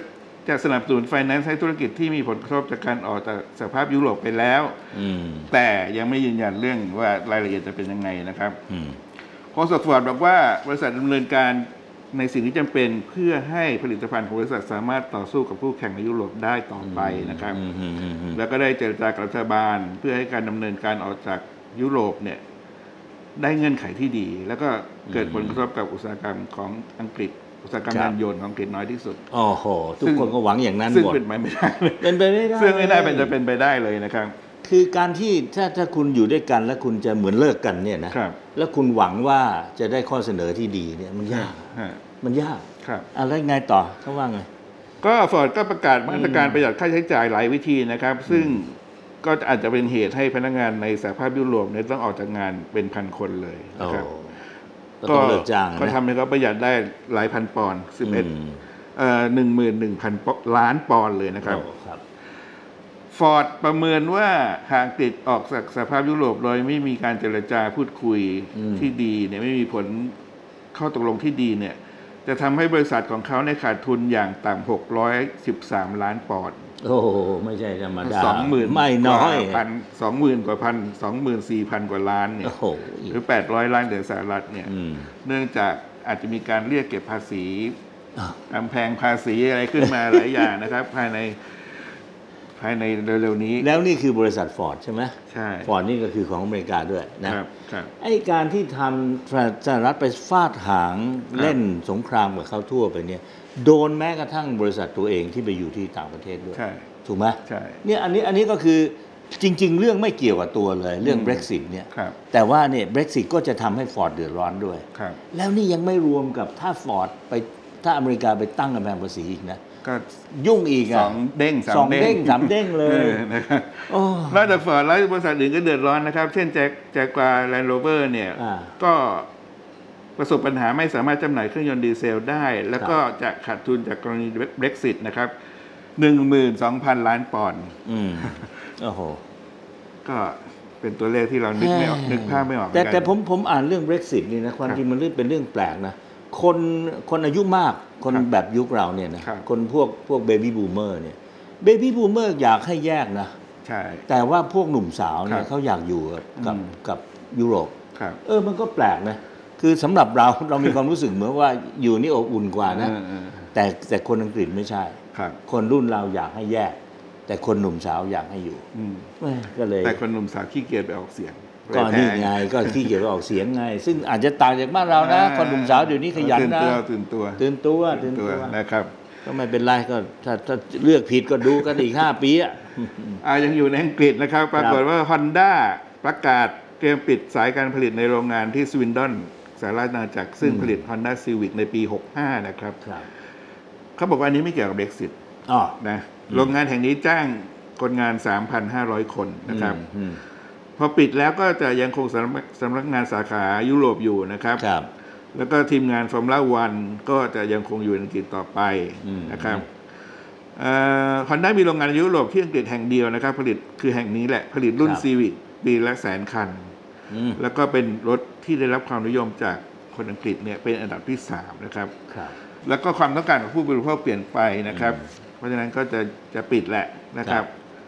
จะสนับสนุนไฟแนนซ์ให้ธุรกิจที่มีผลกระทบจากการออกจากสหภาพยุโรปไปแล้วแต่ยังไม่ยืนยันเรื่องว่ารายละเอียดจะเป็นยังไงนะครับโฆษกฟอร์ดบอกว่าบริษัทดำเนินการในสิ่งที่จำเป็นเพื่อให้ผลิตภัณฑ์ของบริษัทสามารถต่อสู้กับคู่แข่งในยุโรปได้ต่อไปนะครับแล้วก็ได้เจรจากับรัฐบาลเพื่อให้การดำเนินการออกจากยุโรปเนี่ยได้เงื่อนไขที่ดีแล้วก็เกิดผลกระทบกับอุตสาหกรรมของอังกฤษอุตสาหกรรมยานยนต์ของอังกฤษน้อยที่สุดโอ้โหทุกคนก็หวังอย่างนั้นหมดซึ่งเป็นไปไม่ได้เป็นไปไม่ได้ซึ่งไม่ได้เป็นจะเป็นไปได้เลยนะครับคือการที่ถ้าถ้าคุณอยู่ด้วยกันแล้วคุณจะเหมือนเลิกกันเนี่ยนะแล้วคุณหวังว่าจะได้ข้อเสนอที่ดีเนี่ยมันยากมันยากครับอะไรไงต่อเขาว่าไงก็ฟอร์ดก็ประกาศมาตรการประหยัดค่าใช้จ่ายหลายวิธีนะครับซึ่งก็อาจจะเป็นเหตุให้พนักงานในสหภาพยุโรปเนี่ยต้องออกจากงานเป็นพันคนเลยนะครับก็ต้องเลิกจ้างก็ทำให้เขาประหยัดได้หลายพันปอนด์สิบเอ็ดเอ่อหนึ่งหมื่นหนึ่งพันล้านปอนด์เลยนะครับฟอร์ดประเมินว่าหากติดออกจากสหภาพยุโรปโดยไม่มีการเจรจาพูดคุยที่ดีเนี่ยไม่มีผลข้อตกลงที่ดีเนี่ยจะทำให้บริษัทของเขาในขาดทุนอย่างต่ำหกร้อยสิบสามล้านปอนด์โอ้ไม่ใช่ธรรมดาสองหมื่นไม่น้อยพันสองหมื่นกว่าพันสองหมื่นสี่พันกว่าล้านเนี่ยหรือแปดร้อยล้านเหรียญสหรัฐเนี่ยเนื่องจากอาจจะมีการเรียกเก็บภาษีกำแพงภาษีอะไรขึ้นมาหลายอย่างนะครับภายในภายในเร็วๆนี้แล้วนี่คือบริษัทฟอร์ดใช่ไหมใช่ฟอร์ดนี่ก็คือของอเมริกาด้วยนะครับครับไอ้การที่ทำสหรัฐไปฟาดหางเล่นสงครามกับเขาทั่วไปเนี่ยโดนแม้กระทั่งบริษัทตัวเองที่ไปอยู่ที่ต่างประเทศด้วยถูกไหมใช่เนี่ยอันนี้อันนี้ก็คือจริงๆเรื่องไม่เกี่ยวกับตัวเลยเรื่อง Brexit เนี่ยแต่ว่าเนี่ย Brexit ก็จะทำให้ฟอร์ดเดือดร้อนด้วยแล้วนี่ยังไม่รวมกับถ้าฟอร์ดไปถ้าอเมริกาไปตั้งกำแพงภาษีอีกนะก็ยุ่งอีกอ่ะสองเด้งสามเด้งสามเด้งเลยนะครับนอกจากฟอร์ดแล้วบริษัทอื่นก็เดือดร้อนนะครับเช่นแจ็คแจ็คกวาแลนด์โรเวอร์เนี่ยก็ประสบปัญหาไม่สามารถจำหน่ายเครื่องยนต์ดีเซลได้แล้วก็จะขาดทุนจากกรณี Brexit นะครับ หนึ่งหมื่นสองพัน ล้านปอนด์อืมโอ้โหก็เป็นตัวเลขที่เรานึกไม่ออกนึกภาพไม่ออกแต่แต่ผมผมอ่านเรื่อง Brexit นี่นะความจริงมันเรื่องเป็นเรื่องแปลกนะคนคนอายุมากคนแบบยุคเราเนี่ยนะคนพวกพวกเบบี้บูมเมอร์เนี่ยเบบี้บูมเมอร์อยากให้แยกนะใช่แต่ว่าพวกหนุ่มสาวเนี่ยเขาอยากอยู่กับกับยุโรปเออมันก็แปลกนะคือสำหรับเราเรามีความรู้สึกเหมือนว่าอยู่นี่อบอุ่นกว่านะแต่แต่คนอังกฤษไม่ใช่คนรุ่นเราอยากให้แยกแต่คนหนุ่มสาวอยากให้อยู่ก็เลยแต่คนหนุ่มสาวขี้เกียจไปออกเสียงก็นี่ไงก็ขี้เกียจไปออกเสียงไงซึ่งอาจจะต่างจากบ้านเรานะคนหนุ่มสาวเดี๋ยวนี้ขยันนะตื่นตัวตื่นตัวตื่นตัวนะครับก็ไม่เป็นไรก็ถ้าถ้าเลือกผิดก็ดูกันอีกห้าปีอ่ะอ่ายังอยู่ในอังกฤษนะครับปรากฏว่า Honda ประกาศเตรียมปิดสายการผลิตในโรงงานที่สวินดอนสหราชอาณาจักรซึ่งผลิต Honda Civic ในปีหกสิบห้านะครับเขาบอกว่าอันนี้ไม่เกี่ยวกับ Brexit นะโรงงานแห่งนี้จ้างคนงาน สามพันห้าร้อย คนนะครับพอปิดแล้วก็จะยังคงสำนักงานสาขายุโรปอยู่นะครับแล้วก็ทีมงานฟอร์มูล่าวันก็จะยังคงอยู่ในอังกฤษต่อไปนะครับฮอนด้ามีโรงงานยุโรปที่อังกฤษแห่งเดียวนะครับผลิตคือแห่งนี้แหละผลิตรุ่น Civic ปีละแสนคันแล้วก็เป็นรถที่ได้รับความนิยมจากคนอังกฤษเนี่ยเป็นอันดับที่สามนะครับแล้วก็ความต้องการของผู้บริโภคเปลี่ยนไปนะครับเพราะฉะนั้นก็จะจะปิดแหละนะครับ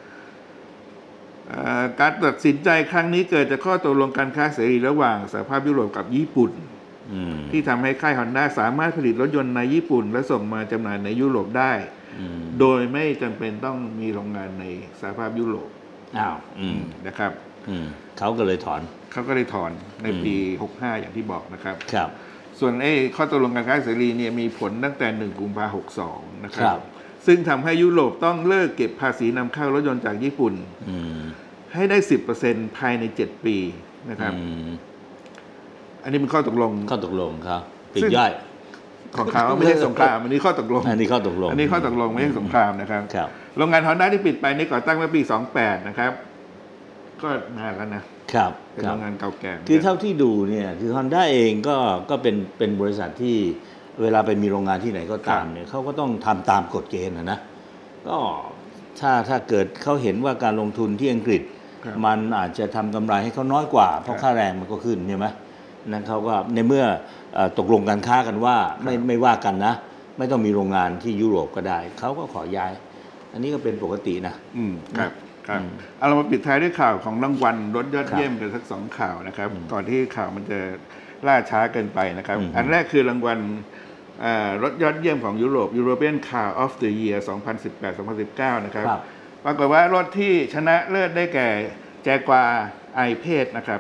การตัดสินใจครั้งนี้เกิดจากข้อตกลงการค้าเสรีระหว่างสหภาพยุโรปกับญี่ปุ่นที่ทำให้ค่ายฮอนด้าสามารถผลิตรถยนต์ในญี่ปุ่นและส่งมาจำหน่ายในยุโรปได้โดยไม่จำเป็นต้องมีโรงงานในสหภาพยุโรปอ้าวนะครับเขาก็เลยถอนเขาก็เลยถอนในปีหกสิบห้าอย่างที่บอกนะครับส่วนไอ้ข้อตกลงการค้าเสรีเนี่ยมีผลตั้งแต่หนึ่งกุมภาพันธ์หกสิบสองนะครับซึ่งทำให้ยุโรปต้องเลิกเก็บภาษีนำเข้ารถยนต์จากญี่ปุ่นให้ได้ สิบเปอร์เซ็นต์ ภายในเจ็ดปีนะครับอันนี้เป็นข้อตกลงข้อตกลงครับปีกย่อยของเขาไม่ใช่สงครามอันนี้ข้อตกลงอันนี้ข้อตกลงอันนี้ข้อตกลงไม่ใช่สงครามนะครับโรงงานฮอนด้าที่ปิดไปนี่ก่อตั้งเมื่อปีสองพันแปดนะครับก็นานแล้วนะครับเป็นโรงงานเก่าแก่คือเท่าที่ดูเนี่ยคือฮอนด้าเองก็ก็เป็นเป็นบริษัทที่เวลาไปมีโรงงานที่ไหนก็ตามเนี่ยเขาก็ต้องทำตามกฎเกณฑ์นะก็ถ้าถ้าเกิดเขาเห็นว่าการลงทุนที่อังกฤษมันอาจจะทำกำไรให้เขาน้อยกว่าเพราะค่าแรงมันก็ขึ้นใช่ไหมนั้นเขาก็ในเมื่อตกลงการค้ากันว่าไม่ไม่ว่ากันนะไม่ต้องมีโรงงานที่ยุโรปก็ได้เขาก็ขอย้าย อันนี้ก็เป็นปกตินะอืมครับครับเอาเรามาปิดท้ายด้วยข่าวของรางวัลรถยอดเยี่ยมกันสักสองข่าวนะครับก่อนที่ข่าวมันจะล่าช้าเกินไปนะครับอันแรกคือรางวัลรถยอดเยี่ยมของยุโรป European Car of the Year สองพันสิบแปด สองพันสิบเก้า นะครับปรากฏว่ารถที่ชนะเลิศได้แก่แจกวา I-Pace นะครับ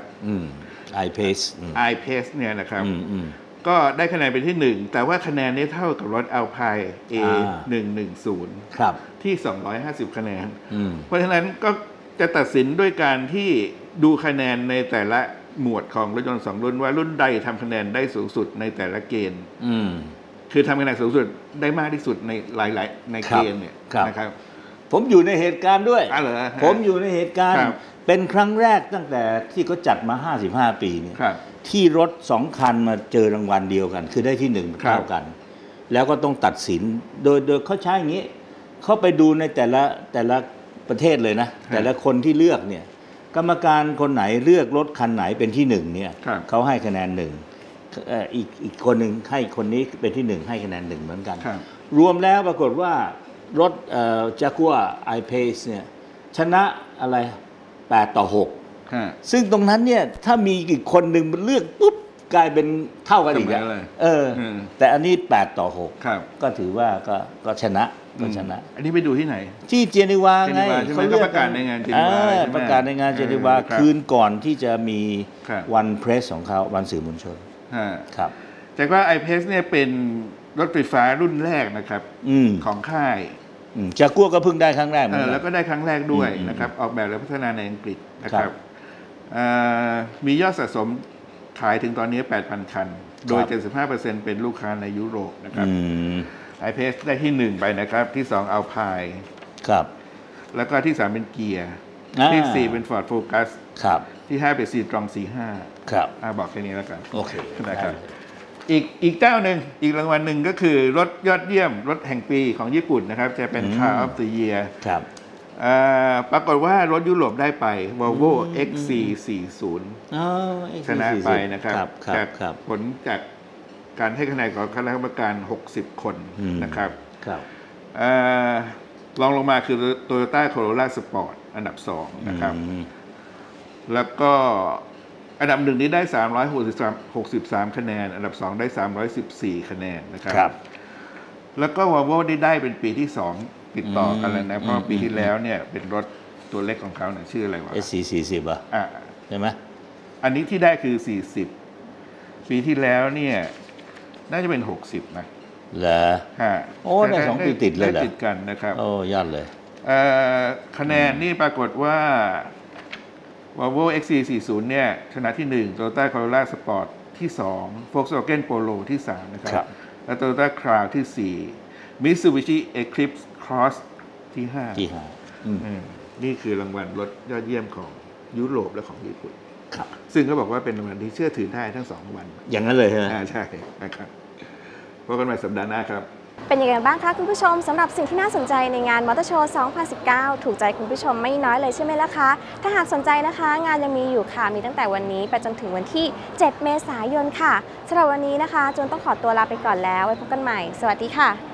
I-Pace I-Pace เนี่ยนะครับก็ได้คะแนนเป็นที่หนึ่งแต่ว่าคะแนนนี้เท่ากับรถ Alpine เอ หนึ่งหนึ่งศูนย์ ที่สองร้อยห้าสิบคะแนนเพราะฉะนั้นก็จะตัดสินด้วยการที่ดูคะแนนในแต่ละหมวดของรถยนต์สองรุ่นว่ารุ่นใดทำคะแนนได้สูงสุดในแต่ละเกณฑ์คือทำคะแนนสูงสุดได้มากที่สุดในหลายๆในเกณฑ์เนี่ยนะครับผมอยู่ในเหตุการณ์ด้วย oh, ผมอยู่ในเหตุการณ์เป็นครั้งแรกตั้งแต่ที่เขาจัดมาห้าสิบห้าปีเนี่ยที่รถสองคันมาเจอรางวัลเดียวกัน คือได้ที่หนึ่งเท่ากันแล้วก็ต้องตัดสินโดยโดยเขาใช้อย่างนี้เขาไปดูในแต่ละแต่ละประเทศเลยนะแต่ละคนที่เลือกเนี่ยกรรมการคนไหนเลือกรถคันไหนเป็นที่หนึ่งเนี่ยเขาให้คะแนนหนึ่งอีกอีกคนหนึ่งให้คนนี้เป็นที่หนึ่งให้คะแนนหนึ่งเหมือนกันรวมแล้วปรากฏว่ารถจากัวร์ I-Pace เนี่ยชนะอะไรแปดต่อหกซึ่งตรงนั้นเนี่ยถ้ามีอีกคนหนึ่งเลือกปุ๊บกลายเป็นเท่ากันอีกแล้วเออแต่อันนี้แปดต่อหกก็ถือว่าก็ก็ชนะก็ชนะอันนี้ไปดูที่ไหนที่เจนีวาไงเขาเลือกประกาศในงานเจนีวาประกาศในงานเจนีวาคืนก่อนที่จะมีวันเพรสของเขาวันสื่อมวลชนครับแต่ว่า I-Pace เนี่ยเป็นรถไฟฟ้ารุ่นแรกนะครับของค่ายจากัวก็เพิ่งได้ครั้งแรกเหมือนกันแล้วก็ได้ครั้งแรกด้วยนะครับออกแบบและพัฒนาในอังกฤษนะครับมียอดสะสมขายถึงตอนนี้ แปดพัน คันโดย เจ็ดสิบห้าเปอร์เซ็นต์ เป็นลูกค้าในยุโรปนะครับI-Pace ได้ที่หนึ่งไปนะครับที่สอง Alpine ครับแล้วก็ที่สามเป็นเกียร์ที่สี่เป็น Ford Focus ครับที่ห้าเป็น Citroen สี่ห้าครับบอกแค่นี้แล้วกันโอเคนะครับอีกอีกเจ้าหนึ่งอีกรางวัลหนึ่งก็คือรถยอดเยี่ยมรถแห่งปีของญี่ปุ่นนะครับจะเป็น Car of the Year ครับปรากฏว่ารถยุโรปได้ไป Volvo เอ็กซ์ ซี สี่สิบ ชนะไปนะครับจากผลจากการให้คะแนนของคณะกรรมการหกสิบคนนะครับรองลงมาคือ Toyota Corolla Sport อันดับสองนะครับแล้วก็อันดับหนึ่งนี้ได้สามร้อยหกสิบสามคะแนนอันดับสองได้สามร้อยสิบสี่คะแนนนะครับแล้วก็ Volvo ได้ได้เป็นปีที่สองติดต่อกันแล้วนะเพราะปีที่แล้วเนี่ยเป็นรถตัวเล็กของเขาเนี่ยชื่ออะไรวะเอส ซี สี่สิบ อ่ะใช่ไหมอันนี้ที่ได้คือสี่สิบปีที่แล้วเนี่ยน่าจะเป็นหกสิบนะเหรอฮะโอ้ได้สองปีติดเลยเหรอติดกันนะครับโอ้ยอดเลยคะแนนนี่ปรากฏว่า Volvo เอ็กซ์ ซี สี่สิบ เนี่ยชนะที่หนึ่ง Toyota Corolla Sport ที่สอง Volkswagen Polo ที่สามนะครับและ Toyota Crown ที่สี่ Mitsubishi Eclipse Cross ที่ห้าที่ห้านี่คือรางวัลรถยอดเยี่ยมของยุโรปและของญี่ปุ่นซึ่งเขาบอกว่าเป็นรางวัลที่เชื่อถือได้ทั้งสองรางวัลอย่างนั้นเลยใช่ไหมใช่นะครับพบกันใหม่สัปดาห์หน้าครับเป็นยังไงบ้างคะคุณผู้ชมสำหรับสิ่งที่น่าสนใจในงานมอเตอร์โชว์ สองพันสิบเก้า ถูกใจคุณผู้ชมไม่น้อยเลยใช่ไหมล่ะคะถ้าหากสนใจนะคะงานยังมีอยู่ค่ะมีตั้งแต่วันนี้ไปจนถึงวันที่เจ็ดเมษายนค่ะสำหรับวันนี้นะคะจนต้องขอตัวลาไปก่อนแล้วไว้พบกันใหม่สวัสดีค่ะ